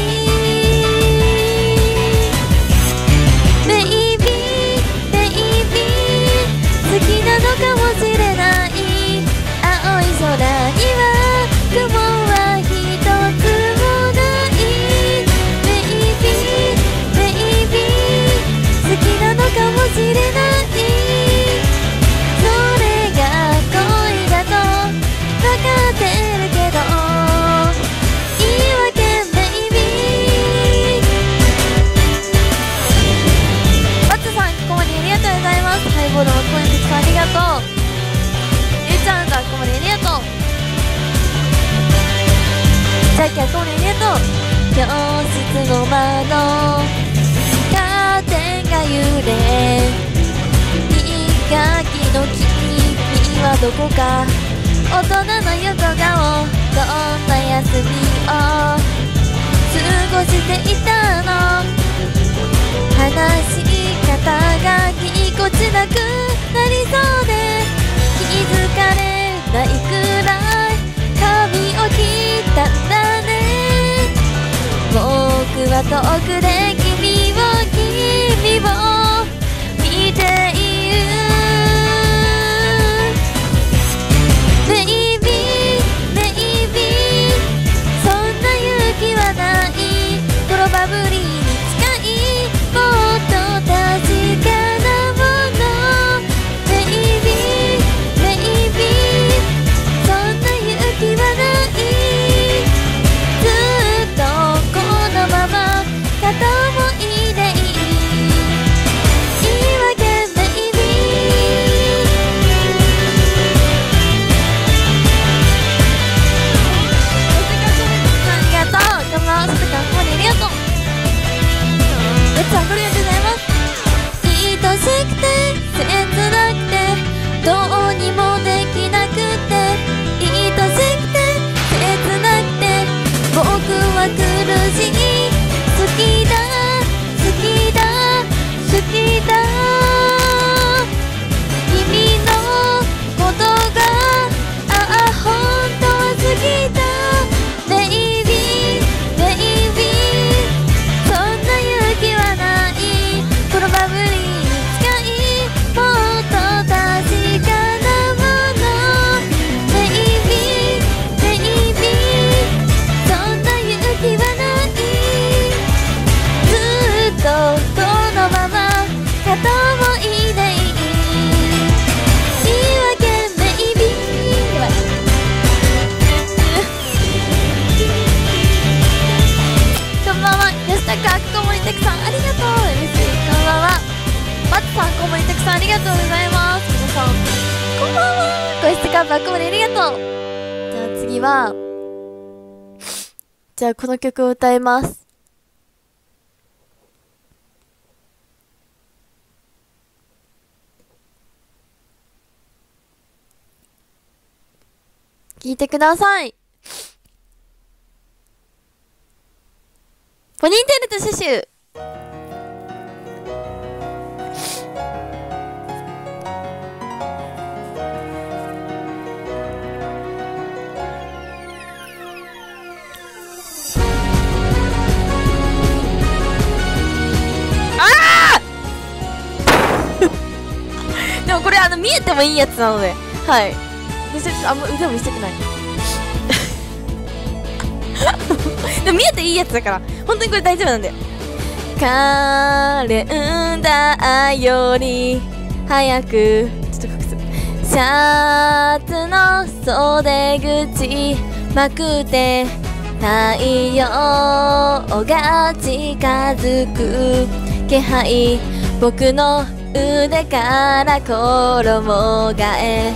S1: ベイビーベイビー好きなのかもしれない青い空には雲は一つもないベイビーベイビー好きなのかもしれないそれが恋だと分かってるけど言い訳ベイビーマツさんここまでありがとうございますハイボールのコインさんありがとうゆうちゃんさんここまでありがとうジャッキーここまでありがとう教室の窓カーテンが揺れ2学期の君はどこか大人の横顔どんな休みを過ごしていたの。話し方がぎこちなくなりそうで気づかれないくらい髪を切ったんだね。僕は遠くで君を見ている。ベイビーベイビーそんな勇気はない。プロバブリーに近いもっと確かなもの。ベイビーベイビーそんな勇気はない。ずっとこのまま片思いでいい。言い訳ベイビーありがとう。こんばんは。さてかここにありがとう。レッツありがとうございます。愛しくて切なくてどうにもできなくて愛しくて切なくて僕は苦しい。好きだ好きだ好きだ君のことがああ本当は好きだ。ベイビーベイビーそんな勇気はない。プロバブリーに近いもっと確かなもの。ベイビーベイビーそんな勇気はない。ずっとこのまま片思いでいい。言い訳ベイビーこんばんは。吉高小森拓さんありがとう。嬉しい。こんばんは。松さん小森拓さんありがとうございます。皆さんこんばんは。ご質感バックモリありがとう。じゃあ次はじゃあこの曲を歌います。聴いてください。ポニーテールとシュシュ。でもこれ見えてもいいやつなので、はい。あんま腕を見せたくない。でも見えていいやつだから本当にこれ大丈夫なんで。カレンダーより早くちょっと隠す。シャツの袖口まくって太陽が近づく気配。僕の腕から衣替え。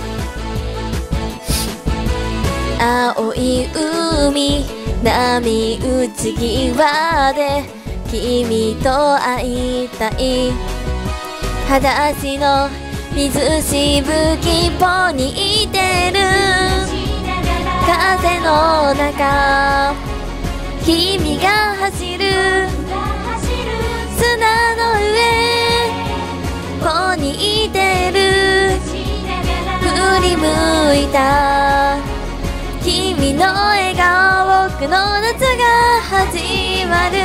S1: 青い海波打ち際で君と会いたい。裸足の水しぶきポニーテール風の中君が走る砂の上ポニーテール振り向いた君の笑顔僕の夏が始まる。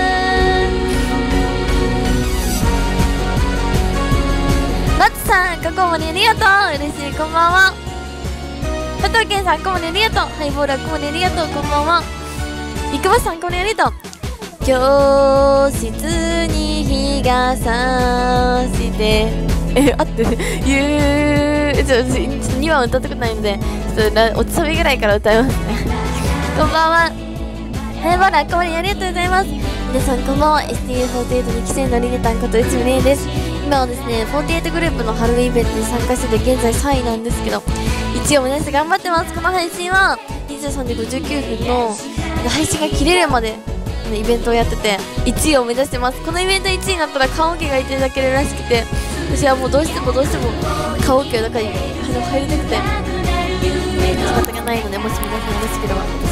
S1: 松さんここまでありがとう。嬉しい。こんばんは。佐藤健さんここまでありがとう。ハイボールここまでありがとう。こんばんは。ビッグボスさんここまでありがとう。教室に日が差してあってちょっと2番歌ったことないのでちょっとおつさびぐらいから歌いますね。こんばんは。ハイボールここまでありがとうございます。皆さんこんばんは。STU48 2期生のリネタンこと内村礼です。今はですね48グループのハロウィンイベントに参加してて現在3位なんですけど1位を目指して頑張ってます。この配信は23時59分の配信が切れるまでイベントをやってて1位を目指してます。このイベント1位になったら棺桶がいていただけるらしくて私はもうどうしても棺桶の中に入りたくて仕方がないのでもし皆さんよろしければ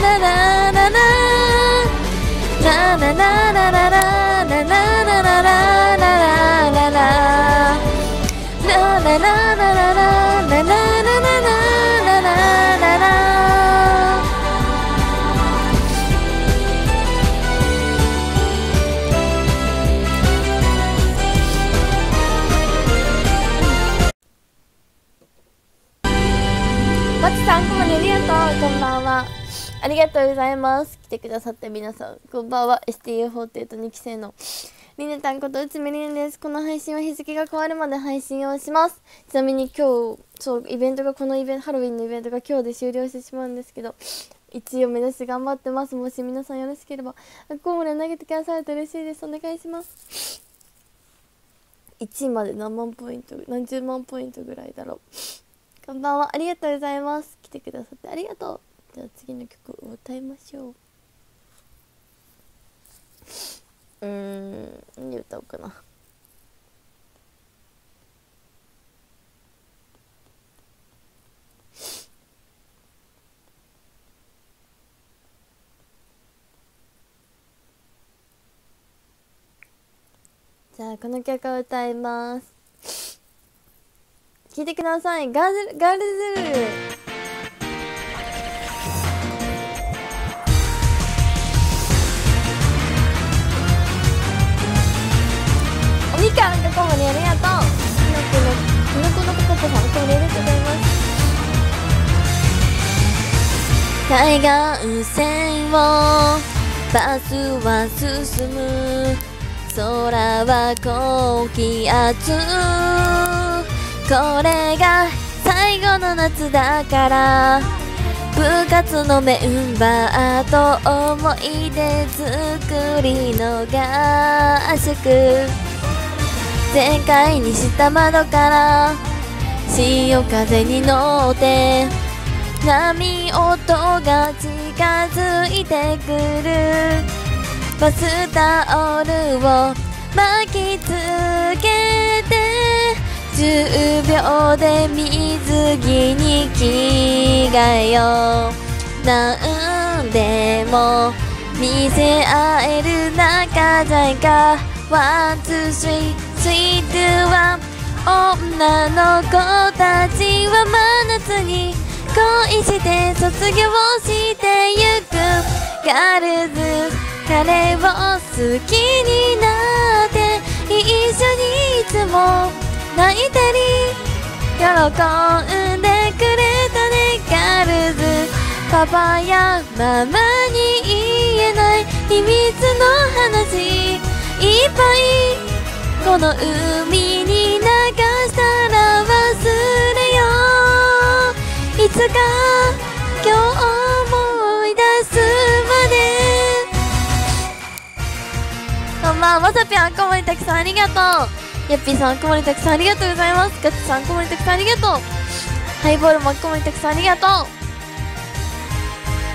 S1: マチさん、こんばんは。ありがとう。こんばんは。ありがとうございます。来てくださった皆さん、こんばんは。STU48 2期生のりねたんこと内海りねです。この配信は日付が変わるまで配信をします。ちなみに今日、イベントがハロウィンのイベントが今日で終了してしまうんですけど、1位を目指して頑張ってます。もし皆さんよろしければ、コウモリを投げてくださると嬉しいです。お願いします。1位まで何十万ポイントぐらいだろう。こんばんは。ありがとうございます。来てくださってありがとう。じゃあ次の曲を歌いましょう。何歌おうかな。じゃあこの曲を歌います。聴いてください。ガールズルール。おみかんとコモリありがとう。きのこのポポさん、これありがとうございます。海岸線をバスは進む。空は高気圧。これが最後の夏だから、部活のメンバーと思い出作りの合宿。全開にした窓から潮風に乗って波音が近づいてくる。バスタオルを巻きつけて10秒で水着に着替えよう。なんでも見せ合える仲じゃいか。ワンツースリースリーツーワン。女の子たちは真夏に恋して卒業してゆく。ガールズ彼を好きになって一緒にいつも泣いたり喜んでくれたね。ガールズパパやママに言えない秘密の話いっぱいこの海に流したら忘れよう。いつか今日思い出すまで。こんばんは。まさぴょん、こもりたくさんありがとう。やっぴーさん、こもりたくさんありがとうございます。ガッツさん、こもりたくさんありがとう。ハイボールもこもりたくさんありがとう。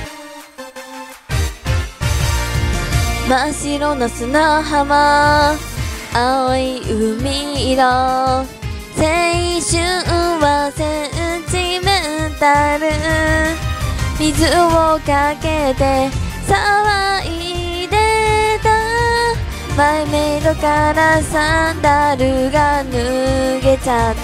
S1: 真っ白な砂浜、青い海色、青春はセンチメンタル、水をかけて騒いでた、マイメイドからサンダルが脱げちゃった、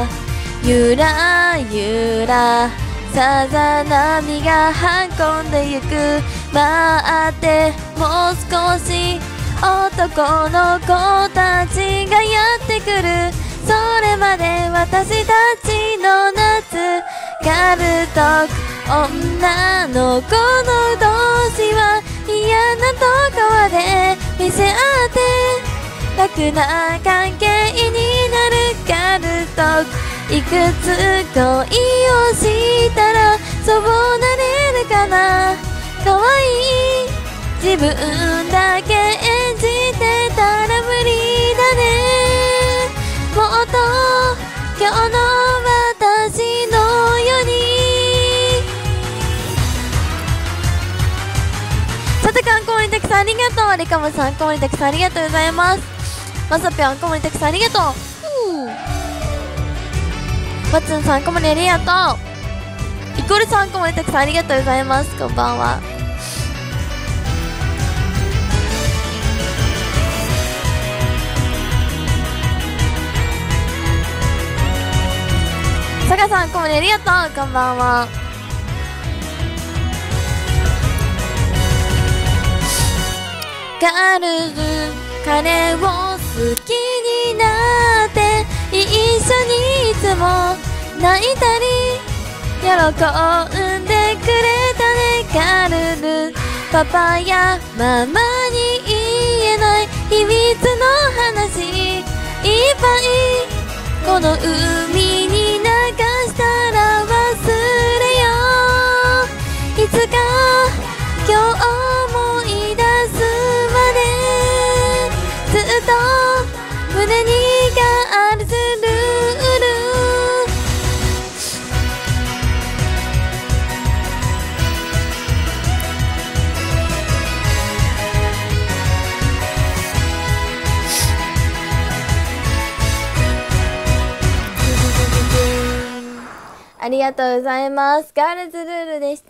S1: ゆらゆらさざ波が運んでゆく、待ってもう少し、男の子たちがやってくる、それまで私たちの夏、ガルトーク、女の子の同士は嫌なとこまで見せ合って楽な関係になる、ガルトーク、いくつ恋をしたらそうなれるかな、可愛い自分だけ演じてたら無理だね、もっと今日の私のように。さてかんこもりたくさんありがとう、リカムさんこもりたくさんありがとうございます、まさぴょんこもりたくさんありがとう、マツンさんこもりありがとう、イコルさんこもりたくさんありがとうございます、こんばんは。さかさんこもりありがとう、こんばんは。ガールズ彼を好きになって一緒にいつも泣いたり喜んでくれたね、ガールズパパやママに言えない秘密の話いっぱいこの海に流したら忘れよう、いつか今日思い出すまでずっと胸にガールズルール、ありがとうございます。ガールズルールでした。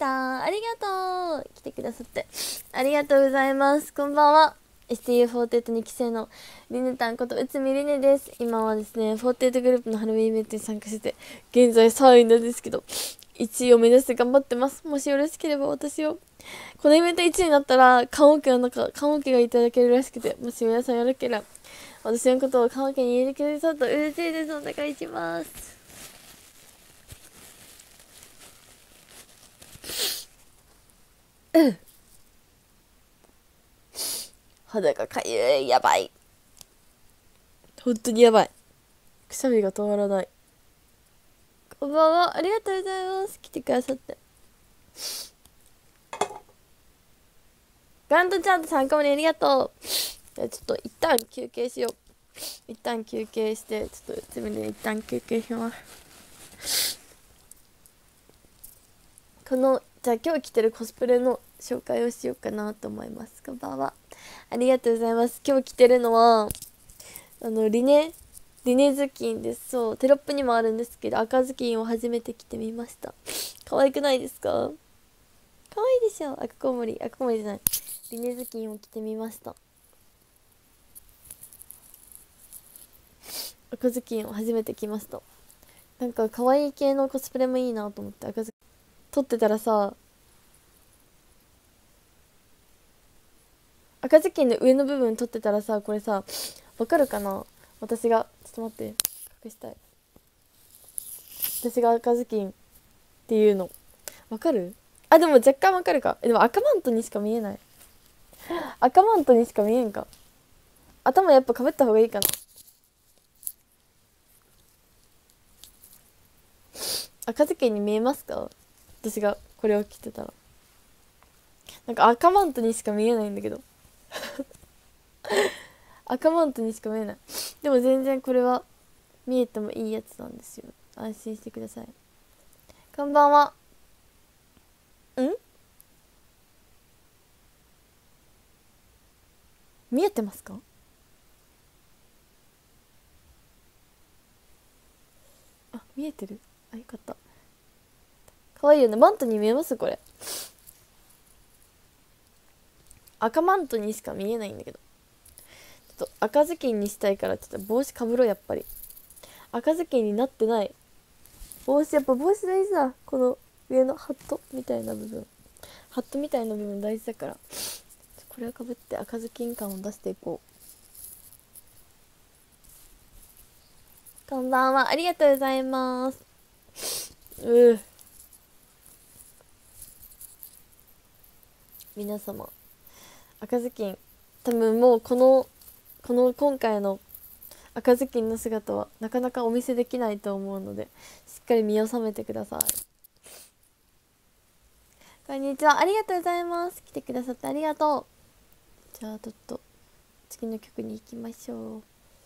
S1: ありがとう。来てくださってありがとうございます。こんばんは。STU48 2期生のリネタンこと内海リネです。今はですね48グループのハロウィンイベントに参加して現在3位なんですけど、1位を目指して頑張ってます。もしよろしければ私をこのイベント1位になったら棺桶がいただけるらしくて、もし皆さんよろしければ私のことを棺桶に入れてくださると嬉しいです。お願いします。肌がかゆい、やばい、本当にやばい、くしゃみが止まらない。こんばんは、ありがとうございます。来てくださってグランドチャント参加もありがとう。じゃあちょっと一旦休憩しよう。一旦休憩してちょっと自分で一旦休憩します。じゃあ今日着てるコスプレの紹介をしようかなと思います。こんばんは、ありがとうございます。今日着てるのはリネズキンです。そう、テロップにもあるんですけど、赤ずきんを初めて着てみました。可愛くないですか？可愛いでしょ。赤コウモリじゃない、リネズキンを着てみました。赤ずきんを初めて着ました。なんか可愛い系のコスプレもいいなと思って、赤ずきん撮ってたらさ、赤ずきんの上の部分撮ってたらさ、これさわかるかな、私がちょっと待って隠したい、私が赤ずきんっていうのわかる？あ、でも若干わかるか。でも赤マントにしか見えない。赤マントにしか見えんか。頭やっぱかぶった方がいいかな。赤ずきんに見えますか？私がこれを着てたらなんか赤マントにしか見えないんだけど赤マントにしか見えない。でも全然これは見えてもいいやつなんですよ。安心してください。こんばんは。 見えてますか？あ、見えてる。あ、よかった。かわいいよね。マントに見えます？これ赤マントにしか見えないんだけど、ちょっと赤ずきんにしたいから、ちょっと帽子かぶろう。やっぱり赤ずきんになってない帽子、やっぱ帽子大事だ。この上のハットみたいな部分、ハットみたいな部分大事だから、これをかぶって赤ずきん感を出していこう。こんばんは、ありがとうございます。皆様、赤ずきん多分もうこの今回の赤ずきんの姿はなかなかお見せできないと思うので、しっかり見納めてください。こんにちは、ありがとうございます。来てくださってありがとう。じゃあちょっと次の曲に行きましょう。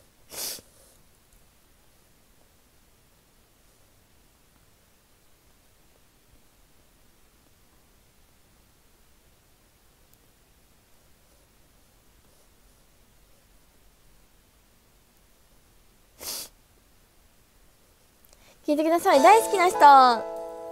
S1: 聞いてください。大好きな人。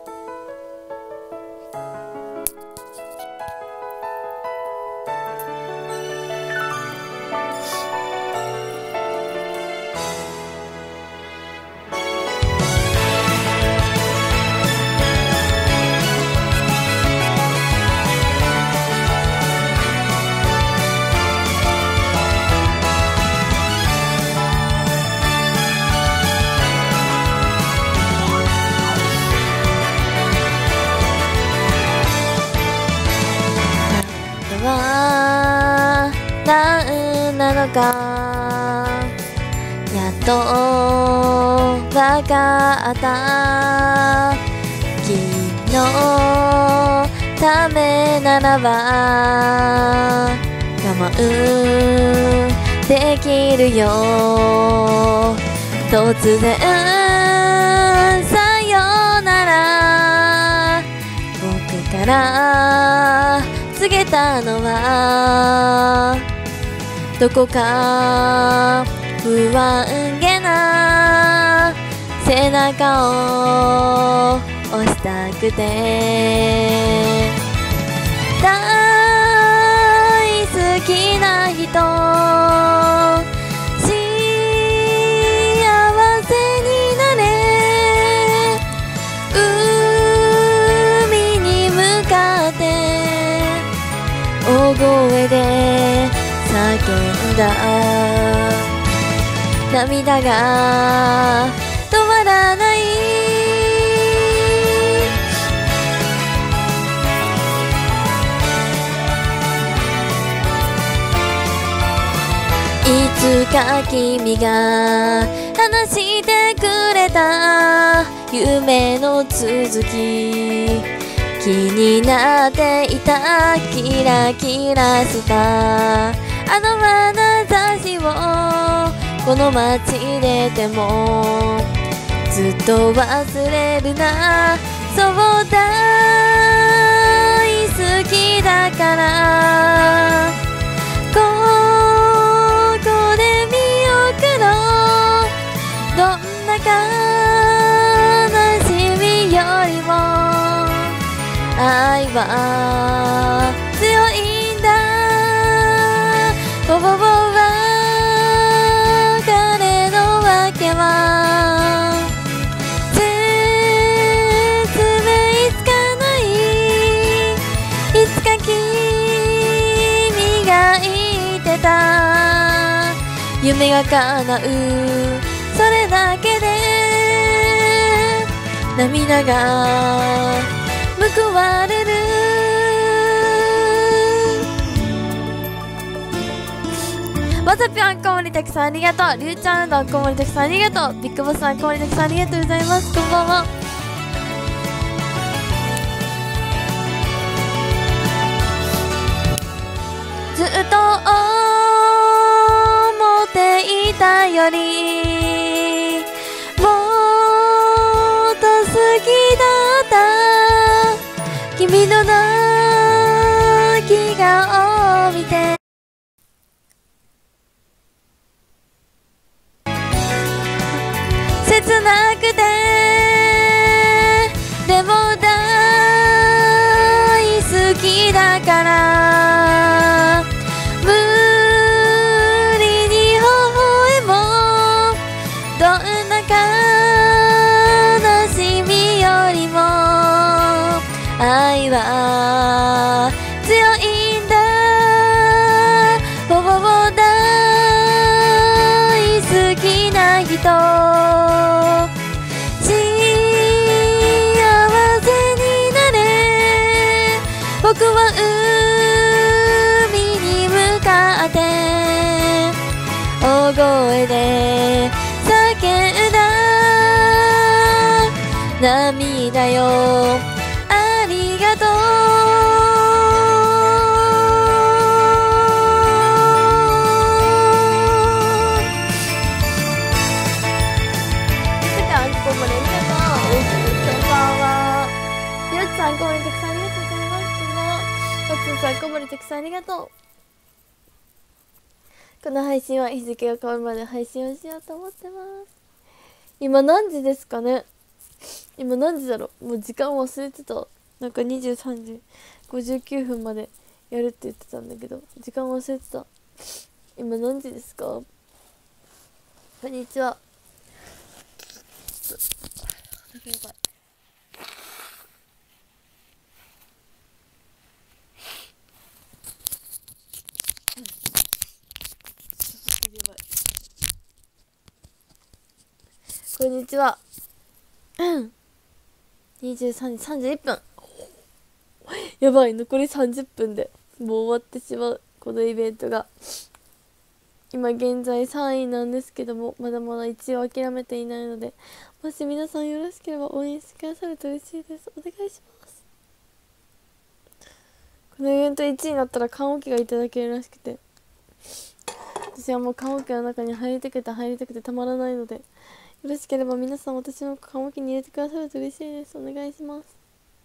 S1: 何なのかやっとわかった。君のためならば我慢できるよ。突然さよなら僕から告げたのはどこか不安げな背中を押したくて、大好きな人幸せになれ、海に向かって大声で叫んだ。涙が止まらない。いつか君が話してくれた夢の続き、気になっていたキラキラしたあの眼差しをこの街でてもずっと忘れるな。そう大好きだからここで見送ろう。どんな悲しみよりも愛は強いんだ。彼のわけは説明つかない。いつか君が言ってた夢が叶う、それだけで涙が報われる。わさぴょんこもりたくさんありがとう。りゅうちゃんうどんこもりたくさんありがとう。ビッグボスさんこもりたくさんありがとうございます。こんばんは。ずっと思っていたよりもっと好きだった君の泣き顔を見て。 きだから無理に微笑もうどんな悲しみよりも愛は強いんだほぼ大好きな人幸せになれ僕は海に向かって大声で叫んだ涙よありがとうさん、こぼれたくさんありがとうございます。こんばんは。ワッツンさん、こぼれたくさんありがとう。この配信は日付が変わるまで配信をしようと思ってます。今何時ですかね。今何時だろう。もう時間忘れてた。なんか23時59分までやるって言ってたんだけど、時間忘れてた。今何時ですか。こんにちは。やばい。こんにちは。23時31分。やばい、残り30分でもう終わってしまう。このイベントが今現在3位なんですけども、まだまだ1位を諦めていないので、もし皆さんよろしければ応援してくださると嬉しいです。お願いします。このイベント1位になったら棺桶がいただけるらしくて、私はもう棺桶の中に入りたくてたまらないので、よろしければ皆さん私の棺桶に入れてくださると嬉しいです。お願いします。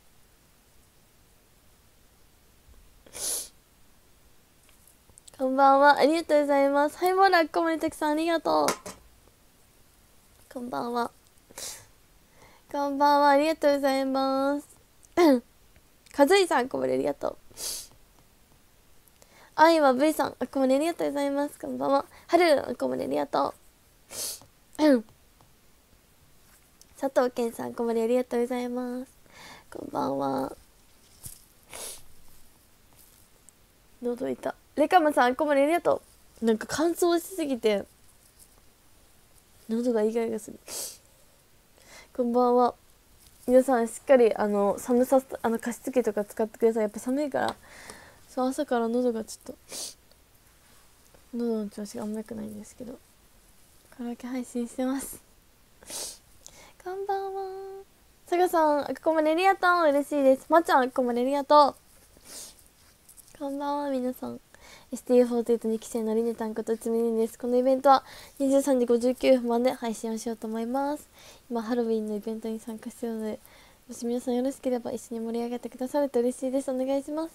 S1: こんばんは、ありがとうございます。ハイボールアッコモリたくさんありがとう。こんばんは。こんばんは、ありがとうございます。かずいさん、こぼれありがとう。あいは V さん、あこもれありがとうございます。こんばんは。はる、あこもれありがとう。佐藤健さん、こもれありがとうございます。こんばんは。喉痛。レカマさん、こもれありがとう。なんか乾燥しすぎて喉がイガイガする。こんばんは。皆さんしっかり寒さ加湿器とか使ってください。やっぱ寒いから、そう朝から喉がちょっと喉の調子があんま良くないんですけど、カラオケ配信してます。こんばんは。さがさん、あこまでありがとう。嬉しいです。まちゃん、あこまでありがとう。こんばんは皆さん。STU48 2期生のりねたんことつみりんです。このイベントは23時59分まで配信をしようと思います。今ハロウィンのイベントに参加しているので、もし皆さんよろしければ一緒に盛り上げてくださると嬉しいです。お願いします。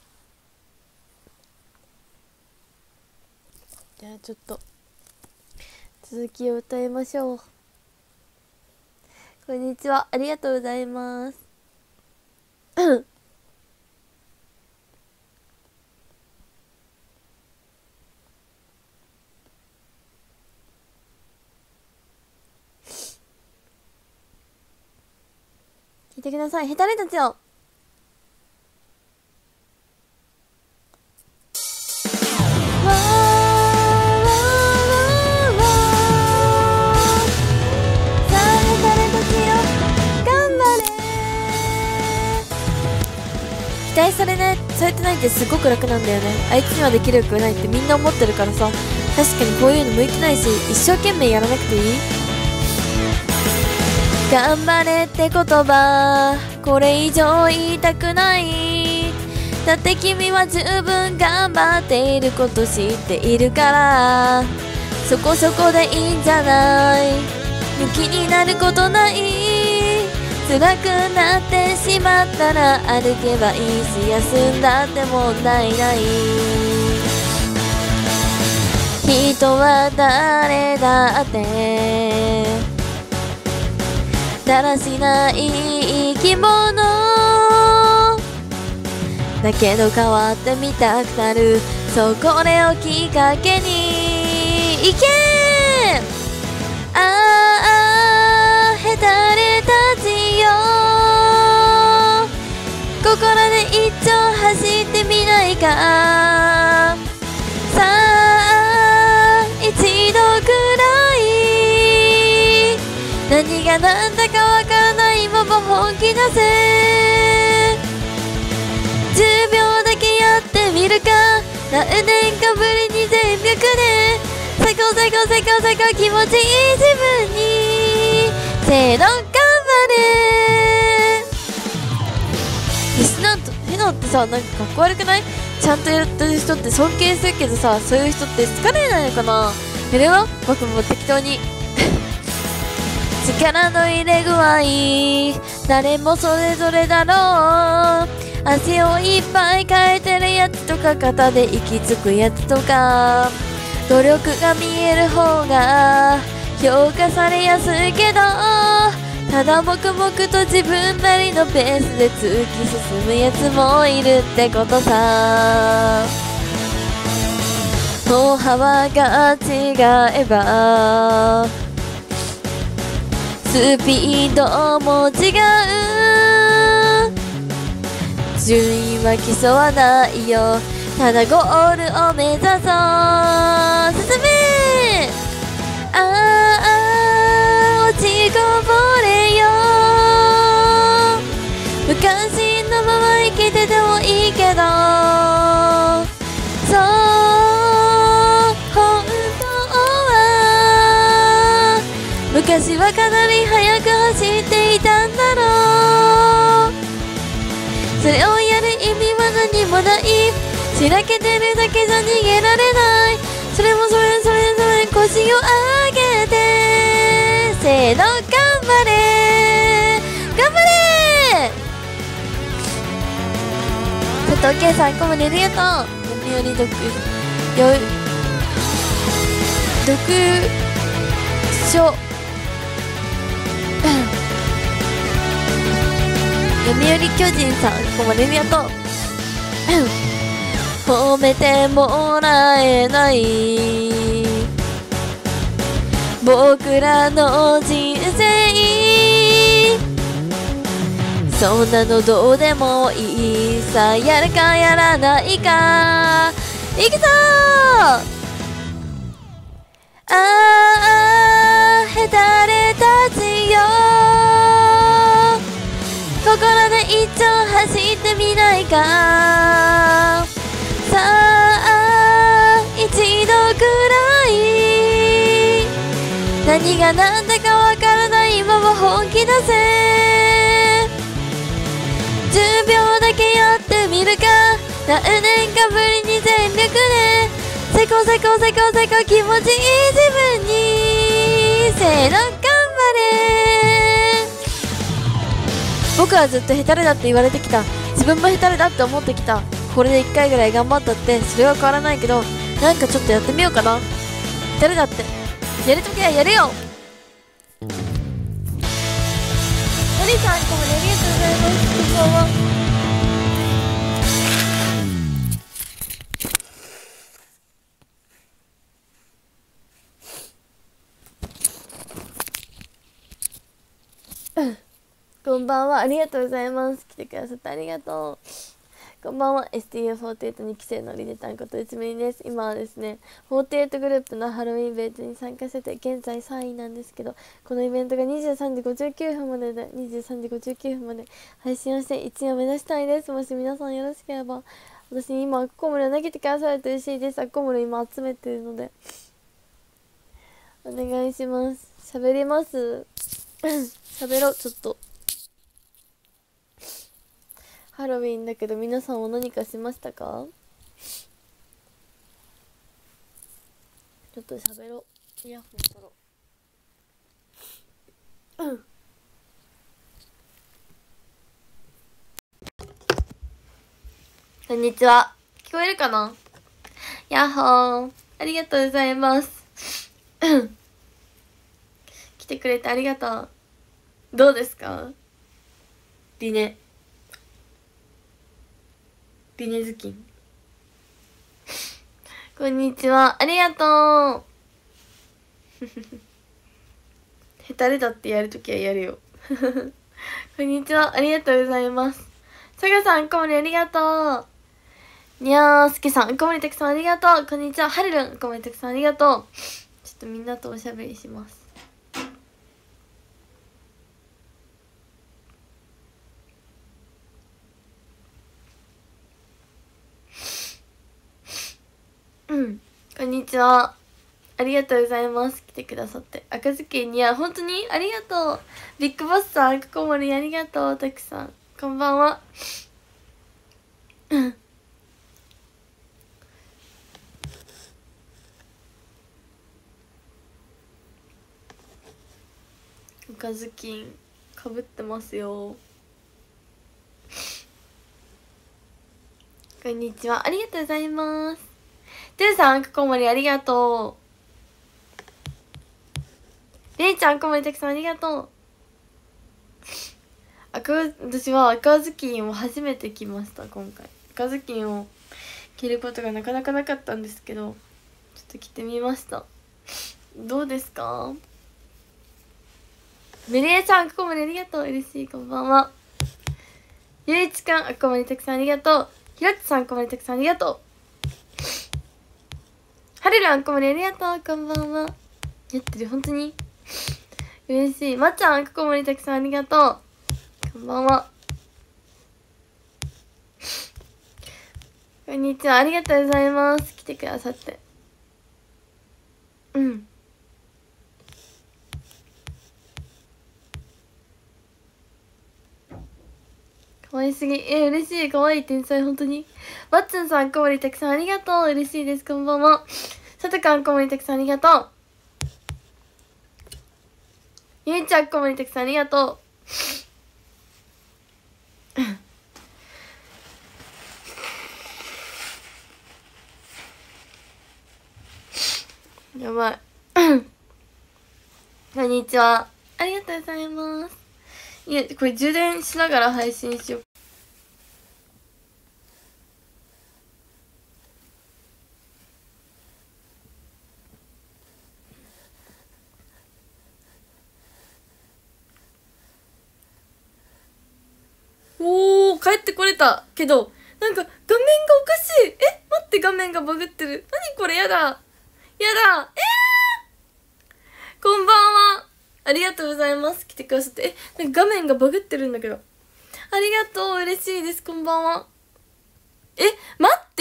S1: じゃあちょっと続きを歌いましょう。こんにちは、ありがとうございます。聞いてください。ヘタレたちを。期待されてないってすごく楽なんだよね。あいつにはできる力ないってみんな思ってるからさ。確かにこういうの向いてないし、一生懸命やらなくていい？頑張れって言葉、これ以上言いたくない。だって君は十分頑張っていること知っているから、そこそこでいいんじゃない。気になることない。辛くなってしまったら歩けばいいし、休んだって問題ない。人は誰だってだらしない生き物。 だけど変わってみたくなる、そうこれをきっかけに行けへたれたちよ、心で一丁走ってみないか、さあ一度くらい、何が何だかわからないまま本気出せ、10秒だけやってみるか、何年かぶりに全力で、最高最高最高最高気持ちいい自分に、せーの頑張れ。フィノってさ、なんかかっこ悪くない？ちゃんとやってる人って尊敬するけどさ、そういう人って好かれないのかな。やるよ、僕も適当に力の入れ具合、誰もそれぞれだろう、汗をいっぱいかいてるやつとか、肩で息つくやつとか、努力が見える方が評価されやすいけど、ただ黙々と自分なりのペースで突き進むやつもいるってことさ。歩幅が違えばスピードも違う、順位は競わないよ、ただゴールを目指そう、進め落ちこぼれよ、昔のまま生きててもいいけど、そう本当は昔はかなり速く走っていたんだろう、それをやる意味は何もない、しらけてるだけじゃ逃げられない、それもそれ腰を上げて、せーの頑張れ頑張れ。佐藤圭さんこもありがとう。読売読書読売巨人さんこもありがとう。褒めてもらえない僕らの人生、そんなのどうでもいいさ、やるかやらないか、いくぞへたれたちよ、心で一丁走ってみないか、さあ一度くらい、何が何だかわからないまま本気出せ、10秒だけやってみるか、何年かぶりに全力で、最高最高最高最高気持ちいい自分に、せーの頑張れ。僕はずっとヘタレだって言われてきた、自分もヘタレだって思ってきた、これで1回ぐらい頑張ったってそれは変わらないけど、なんかちょっとやってみようかな、ヘタレだってやるときはやるよ。のりさんこもありがとうございます。こんばんは。こんばんは、ありがとうございます。来てくださってありがとう。こんばんは、STU48 2期生のりでたんことうつみりです。今はですね、48グループのハロウィンイベントに参加してて、現在3位なんですけど、このイベントが23時59分までで、23時59分まで配信をして1位を目指したいです。もし皆さんよろしければ、私に今、アッコムルを投げてくださると嬉しいです。アッコムル今集めてるので、お願いします。喋ります。喋ろう、ちょっと。ハロウィンだけど皆さんは何かしましたか？ちょっと喋ろう。イヤホン取ろう。こんにちは。聞こえるかな？ヤッホー。ありがとうございます。来てくれてありがとう。どうですか？リネ。 ビネズキン。こんにちは、ありがとう。ヘタレだってやるときはやるよ。こんにちは、ありがとうございます。さがさん、こもりありがとう。にゃーすけさん、こもりたくさんありがとう。こんにちは、はるるん、こもりたくさんありがとう。ちょっとみんなとおしゃべりします。うん、こんにちは。ありがとうございます。来てくださって。赤ずきんにゃ、本当にありがとう。ビッグボスさん、ここもりありがとう。たくさん。こんばんは。赤ずきん、かぶってますよ。こんにちは。ありがとうございます。てるさん、ここもりありがとう。れいちゃん、ここもりたくさんありがとう。私は赤ずきんを初めて着ました、今回。赤ずきんを着ることがなかなかなかったんですけど、ちょっと着てみました。どうですか？メリエさん、ここまでありがとう。嬉しい、こんばんは。ゆういちくん、ここまでたくさんありがとう。ひろっちさん、ここまでたくさんありがとう。はるらん、ここまでありがとう。こんばんは。やってる、本当に嬉しい。まっちゃん、ここまでたくさんありがとう。こんばんは。こんにちは、ありがとうございます。来てくださって。うん。かわいすぎ。嬉しい。かわいい天才、本当に。わっつんさん、こもりたくさんありがとう。嬉しいです。こんばんは。さとかん、こもりたくさんありがとう。ゆいちゃん、こもりたくさんありがとう。やばい。こんにちは。ありがとうございます。いや、これ充電しながら配信しよう。おー、帰ってこれた。けど、なんか画面がおかしい。待って、画面がバグってる。何これ、やだ。やだ。こんばんは。ありがとうございます。来てくださって。なんか画面がバグってるんだけど。ありがとう。嬉しいです。こんばんは。待って。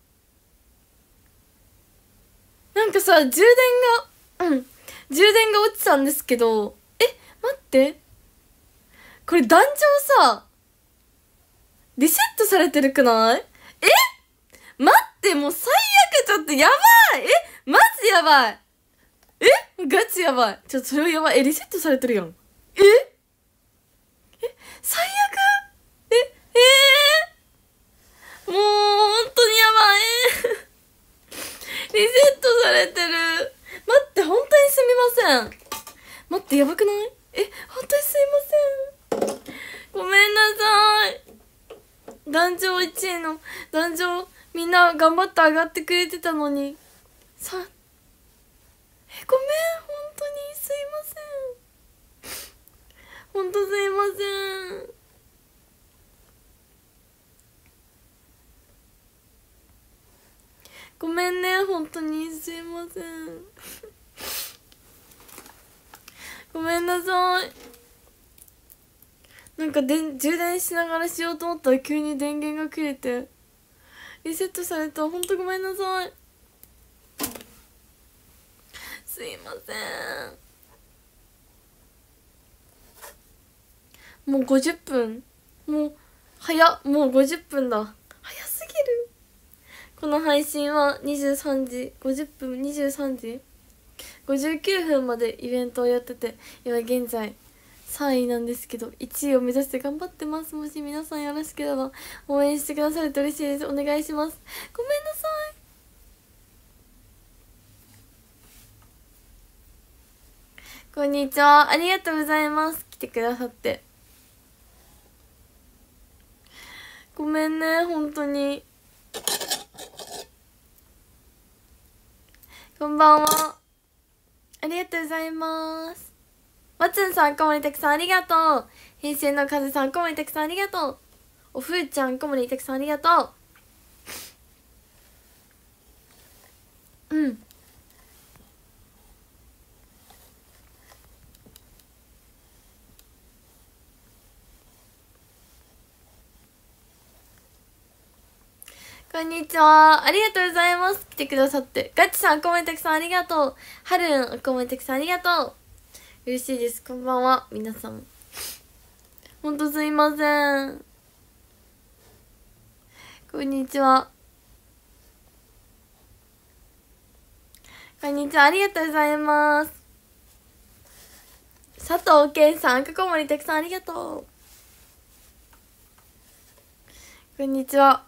S1: なんかさ、充電が、充電が落ちたんですけど、待って。これ壇上さ、リセットされてるくない？待って、もう最悪、ちょっとやばい。マジやばい。ガチやばい。ちょっとそれはやばい。リセットされてるやん。最悪。もう、本当にやばい。リセットされてる。待って、本当にすみません。待って、やばくない？本当にすいません。ごめんなさい。壇上1位の、壇上、みんな頑張って上がってくれてたのに。ごめん、本当にすいません。本当すいません。ごめんね、本当にすいません。ごめんなさい。なんか充電しながらしようと思ったら急に電源が切れてリセットされた。ほんとごめんなさい。すいません。もう50分。もうもう50分だ。早すぎる。この配信は23時50分、23時59分までイベントをやってて、今現在3位なんですけど、1位を目指して頑張ってます。もし皆さんよろしければ応援してくださると嬉しいです。お願いします。ごめんなさい。こんにちは。ありがとうございます。来てくださって。ごめめんね本当に。こんばんは、ありがとうございます。わつんさん、こもりたくさんありがとう。平成の風さん、こもりたくさんありがとう。おふーちゃん、こもりたくさんありがとう。うん。こんにちは。ありがとうございます。来てくださって。ガチさん、こもりたくさんありがとう。はるん、こもりたくさんありがとう。嬉しいです。こんばんは。皆さん。ほんとすいません。こんにちは。こんにちは。ありがとうございます。佐藤健さん、こもりたくさんありがとう。こんにちは。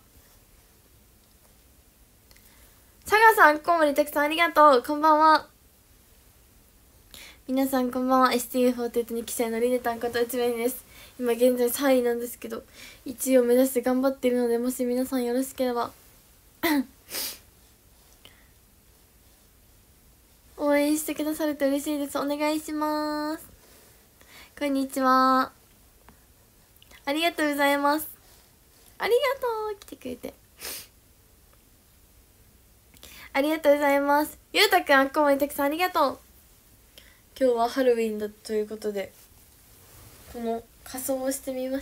S1: 佐賀さん、こもりたくさんありがとう。こんばんは。皆さんこんばんは。 STU48 に期生のりねたんこと内面です。今現在3位なんですけど、1位を目指して頑張っているので、もし皆さんよろしければ応援してくださると嬉しいです。お願いします。こんにちは。ありがとうございます。ありがとう、来てくれてありがとうございます。ゆうたくん、あっこもりたくさんありがとう。今日はハロウィンだということで、この仮装をしてみました。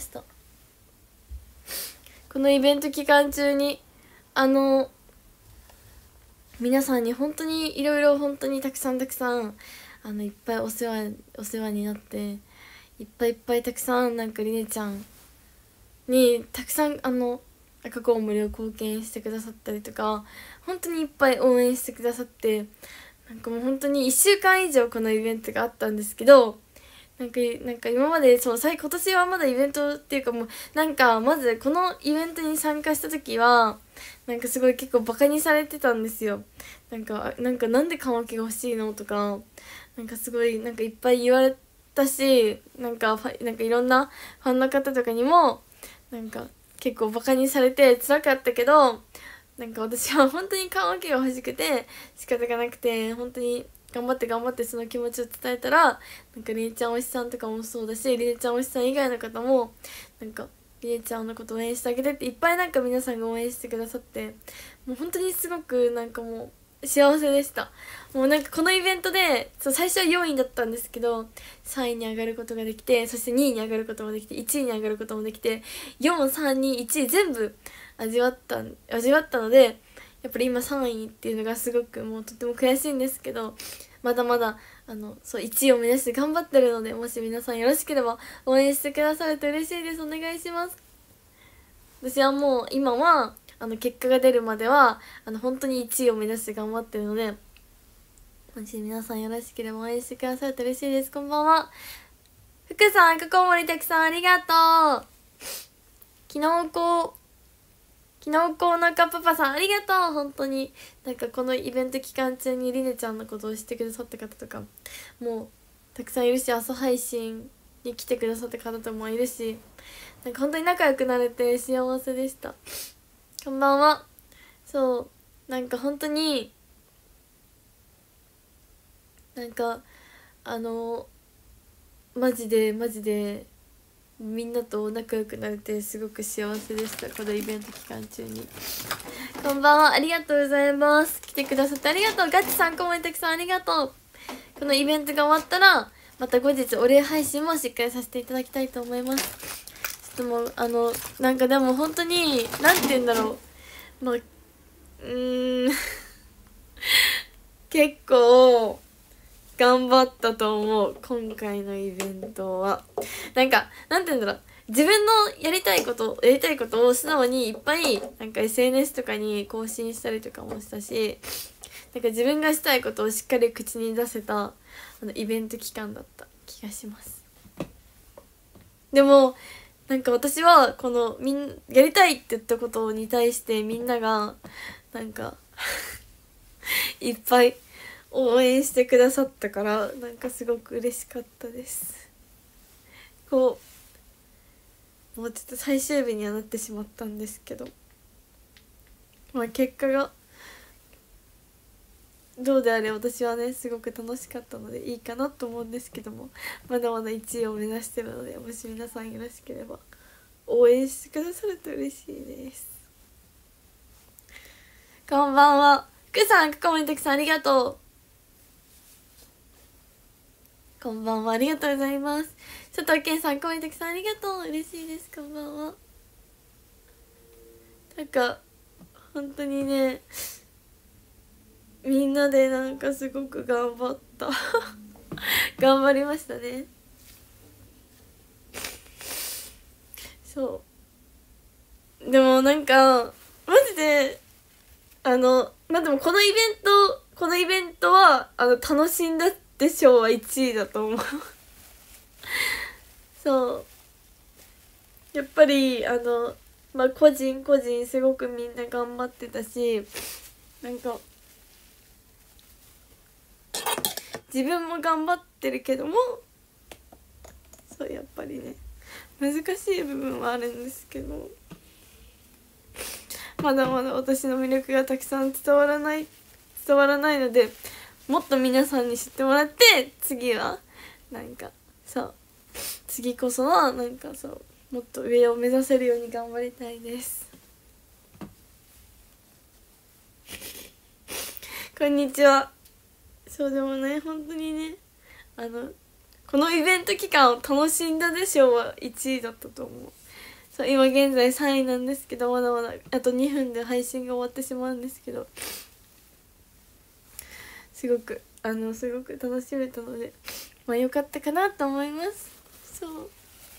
S1: このイベント期間中に皆さんに本当にいろいろ本当にたくさんいっぱいお世話になって、いっぱいいっぱいたくさんなんかりねちゃんにたくさん赤コウモリを貢献してくださったりとか、本当にいっぱい応援してくださって、なんかもう本当に1週間以上このイベントがあったんですけど、なんか今まで今年はまだイベントっていうか、もうなんかまずこのイベントに参加した時はなんかすごい結構バカにされてたんですよ。なんでカマキが欲しいのとか、なんかすごいなんかいっぱい言われたし、なんかいろんなファンの方とかにもなんか結構バカにされて辛かったけど、なんか私は本当にカマキが欲しくて仕方がなくて、本当に頑張ってその気持ちを伝えたら、なんかりねちゃん推しさんとかもそうだし、りねちゃん推しさん以外の方もなんかりねちゃんのことを応援してあげてっていっぱいなんか皆さんが応援してくださって、もう本当にすごくなんかもう幸せでした。もうなんかこのイベントで最初は4位だったんですけど、3位に上がることができて、そして2位に上がることもできて、1位に上がることもできて、4、3、2、1位全部味わったので、やっぱり今3位っていうのがすごくもうとても悔しいんですけど、まだまだ1位を目指して頑張ってるので、もし皆さんよろしければ応援してくださると嬉しいです。お願いします。私はもう今は結果が出るまでは本当に1位を目指して頑張ってるので、もし皆さんよろしければ応援してくださると嬉しいです。こんばんは。福さん、ここもりたくさんありがとう。きのこおなかパパさんありがとう。本当になんかこのイベント期間中にりねちゃんのことをしてくださった方とかもうたくさんいるし、朝配信に来てくださった方ともいるし、なんか本当に仲良くなれて幸せでした。こんばんは。そうなんか本当になんかマジでみんなと仲良くなれてすごく幸せでした。このイベント期間中に。こんばんは。ありがとうございます。来てくださってありがとう。ガチさん、コメントたくさんありがとう。このイベントが終わったらまた後日お礼配信もしっかりさせていただきたいと思います。ちょっともうなんかでも本当になんて言うんだろう、まあ結構頑張ったと思う、今回のイベントは。なんて言うんだろう、自分のやりたいことを素直にいっぱいなんか SNS とかに更新したりとかもしたし、なんか自分がしたいことをしっかり口に出せたイベント期間だった気がします。でもなんか私はこのやりたいって言ったことに対してみんながなんかいっぱい応援してくださったから、なんかすごく嬉しかったです。こうもうちょっと最終日にはなってしまったんですけど、まあ結果がどうであれ私はねすごく楽しかったのでいいかなと思うんですけども、まだまだ1位を目指してるので、もし皆さんよろしければ応援してくださると嬉しいです。こんばんは。福さん、ここまでたくさんありがとう。こんばんは、ありがとうございます。佐藤健さん、ここまでたくさんありがとう。嬉しいです。こんばんは。なんか本当にね、みんなでなんかすごく頑張った頑張りましたね。そうでもなんかマジでまあでもこのイベントは楽しんだでしょうは1位だと思うそうやっぱりまあ個人すごくみんな頑張ってたし、なんか自分も頑張ってるけども、そうやっぱりね難しい部分はあるんですけど、まだまだ私の魅力がたくさん伝わらないので、もっと皆さんに知ってもらって、次はなんかそう次こそはなんかそうもっと上を目指せるように頑張りたいです。こんにちは。そうでもね、本当にね、このイベント期間を楽しんだでしょうは1位だったと思う。そう今現在3位なんですけど、まだまだあと2分で配信が終わってしまうんですけど、すごく楽しめたので、まあ良かったかなと思います。そう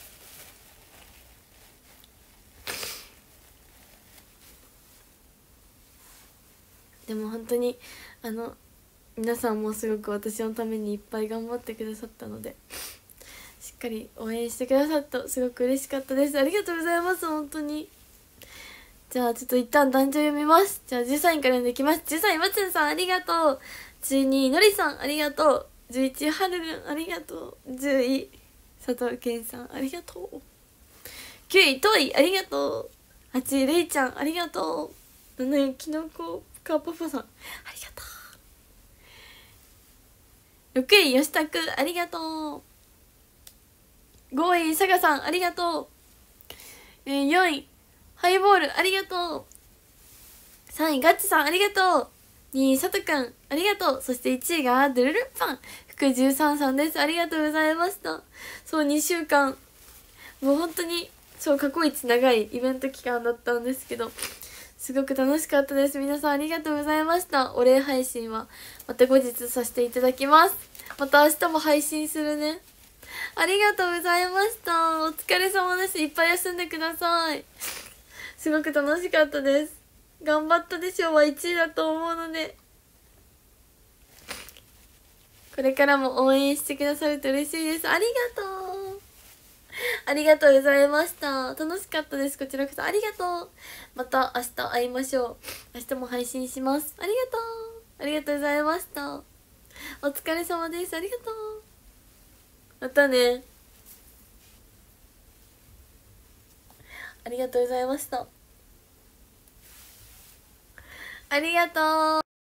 S1: でも本当に皆さんもすごく私のためにいっぱい頑張ってくださったので、しっかり応援してくださったすごく嬉しかったです。ありがとうございます。本当に。じゃあちょっと一旦壇上読みます。じゃあ13位から読んでいきます。13位まつんさんありがとう。12位のりさんありがとう。11位はるるんありがとう。10位佐藤健さんありがとう。9位といありがとう。8位れいちゃんありがとう。7位きのこかパパさんありがとう。6位よしたくありがとう。5位さがさんありがとう。4位ハイボールありがとう。3位ガッチさんありがとう。2位さとくんありがとう。そして1位がドゥルルンパン福13さんです。ありがとうございました。そう2週間もう本当にそう過去一長いイベント期間だったんですけど、すごく楽しかったです。皆さんありがとうございました。お礼配信はまた後日させていただきます。また明日も配信するね。ありがとうございました。お疲れ様です。いっぱい休んでください。すごく楽しかったです。頑張ったでしょうは1位だと思うので、これからも応援してくださると嬉しいです。ありがとう。ありがとうございました。楽しかったです。こちらこそありがとう。また明日会いましょう。明日も配信します。ありがとう。ありがとうございました。お疲れ様です。ありがとう。またね。ありがとうございました。ありがとう。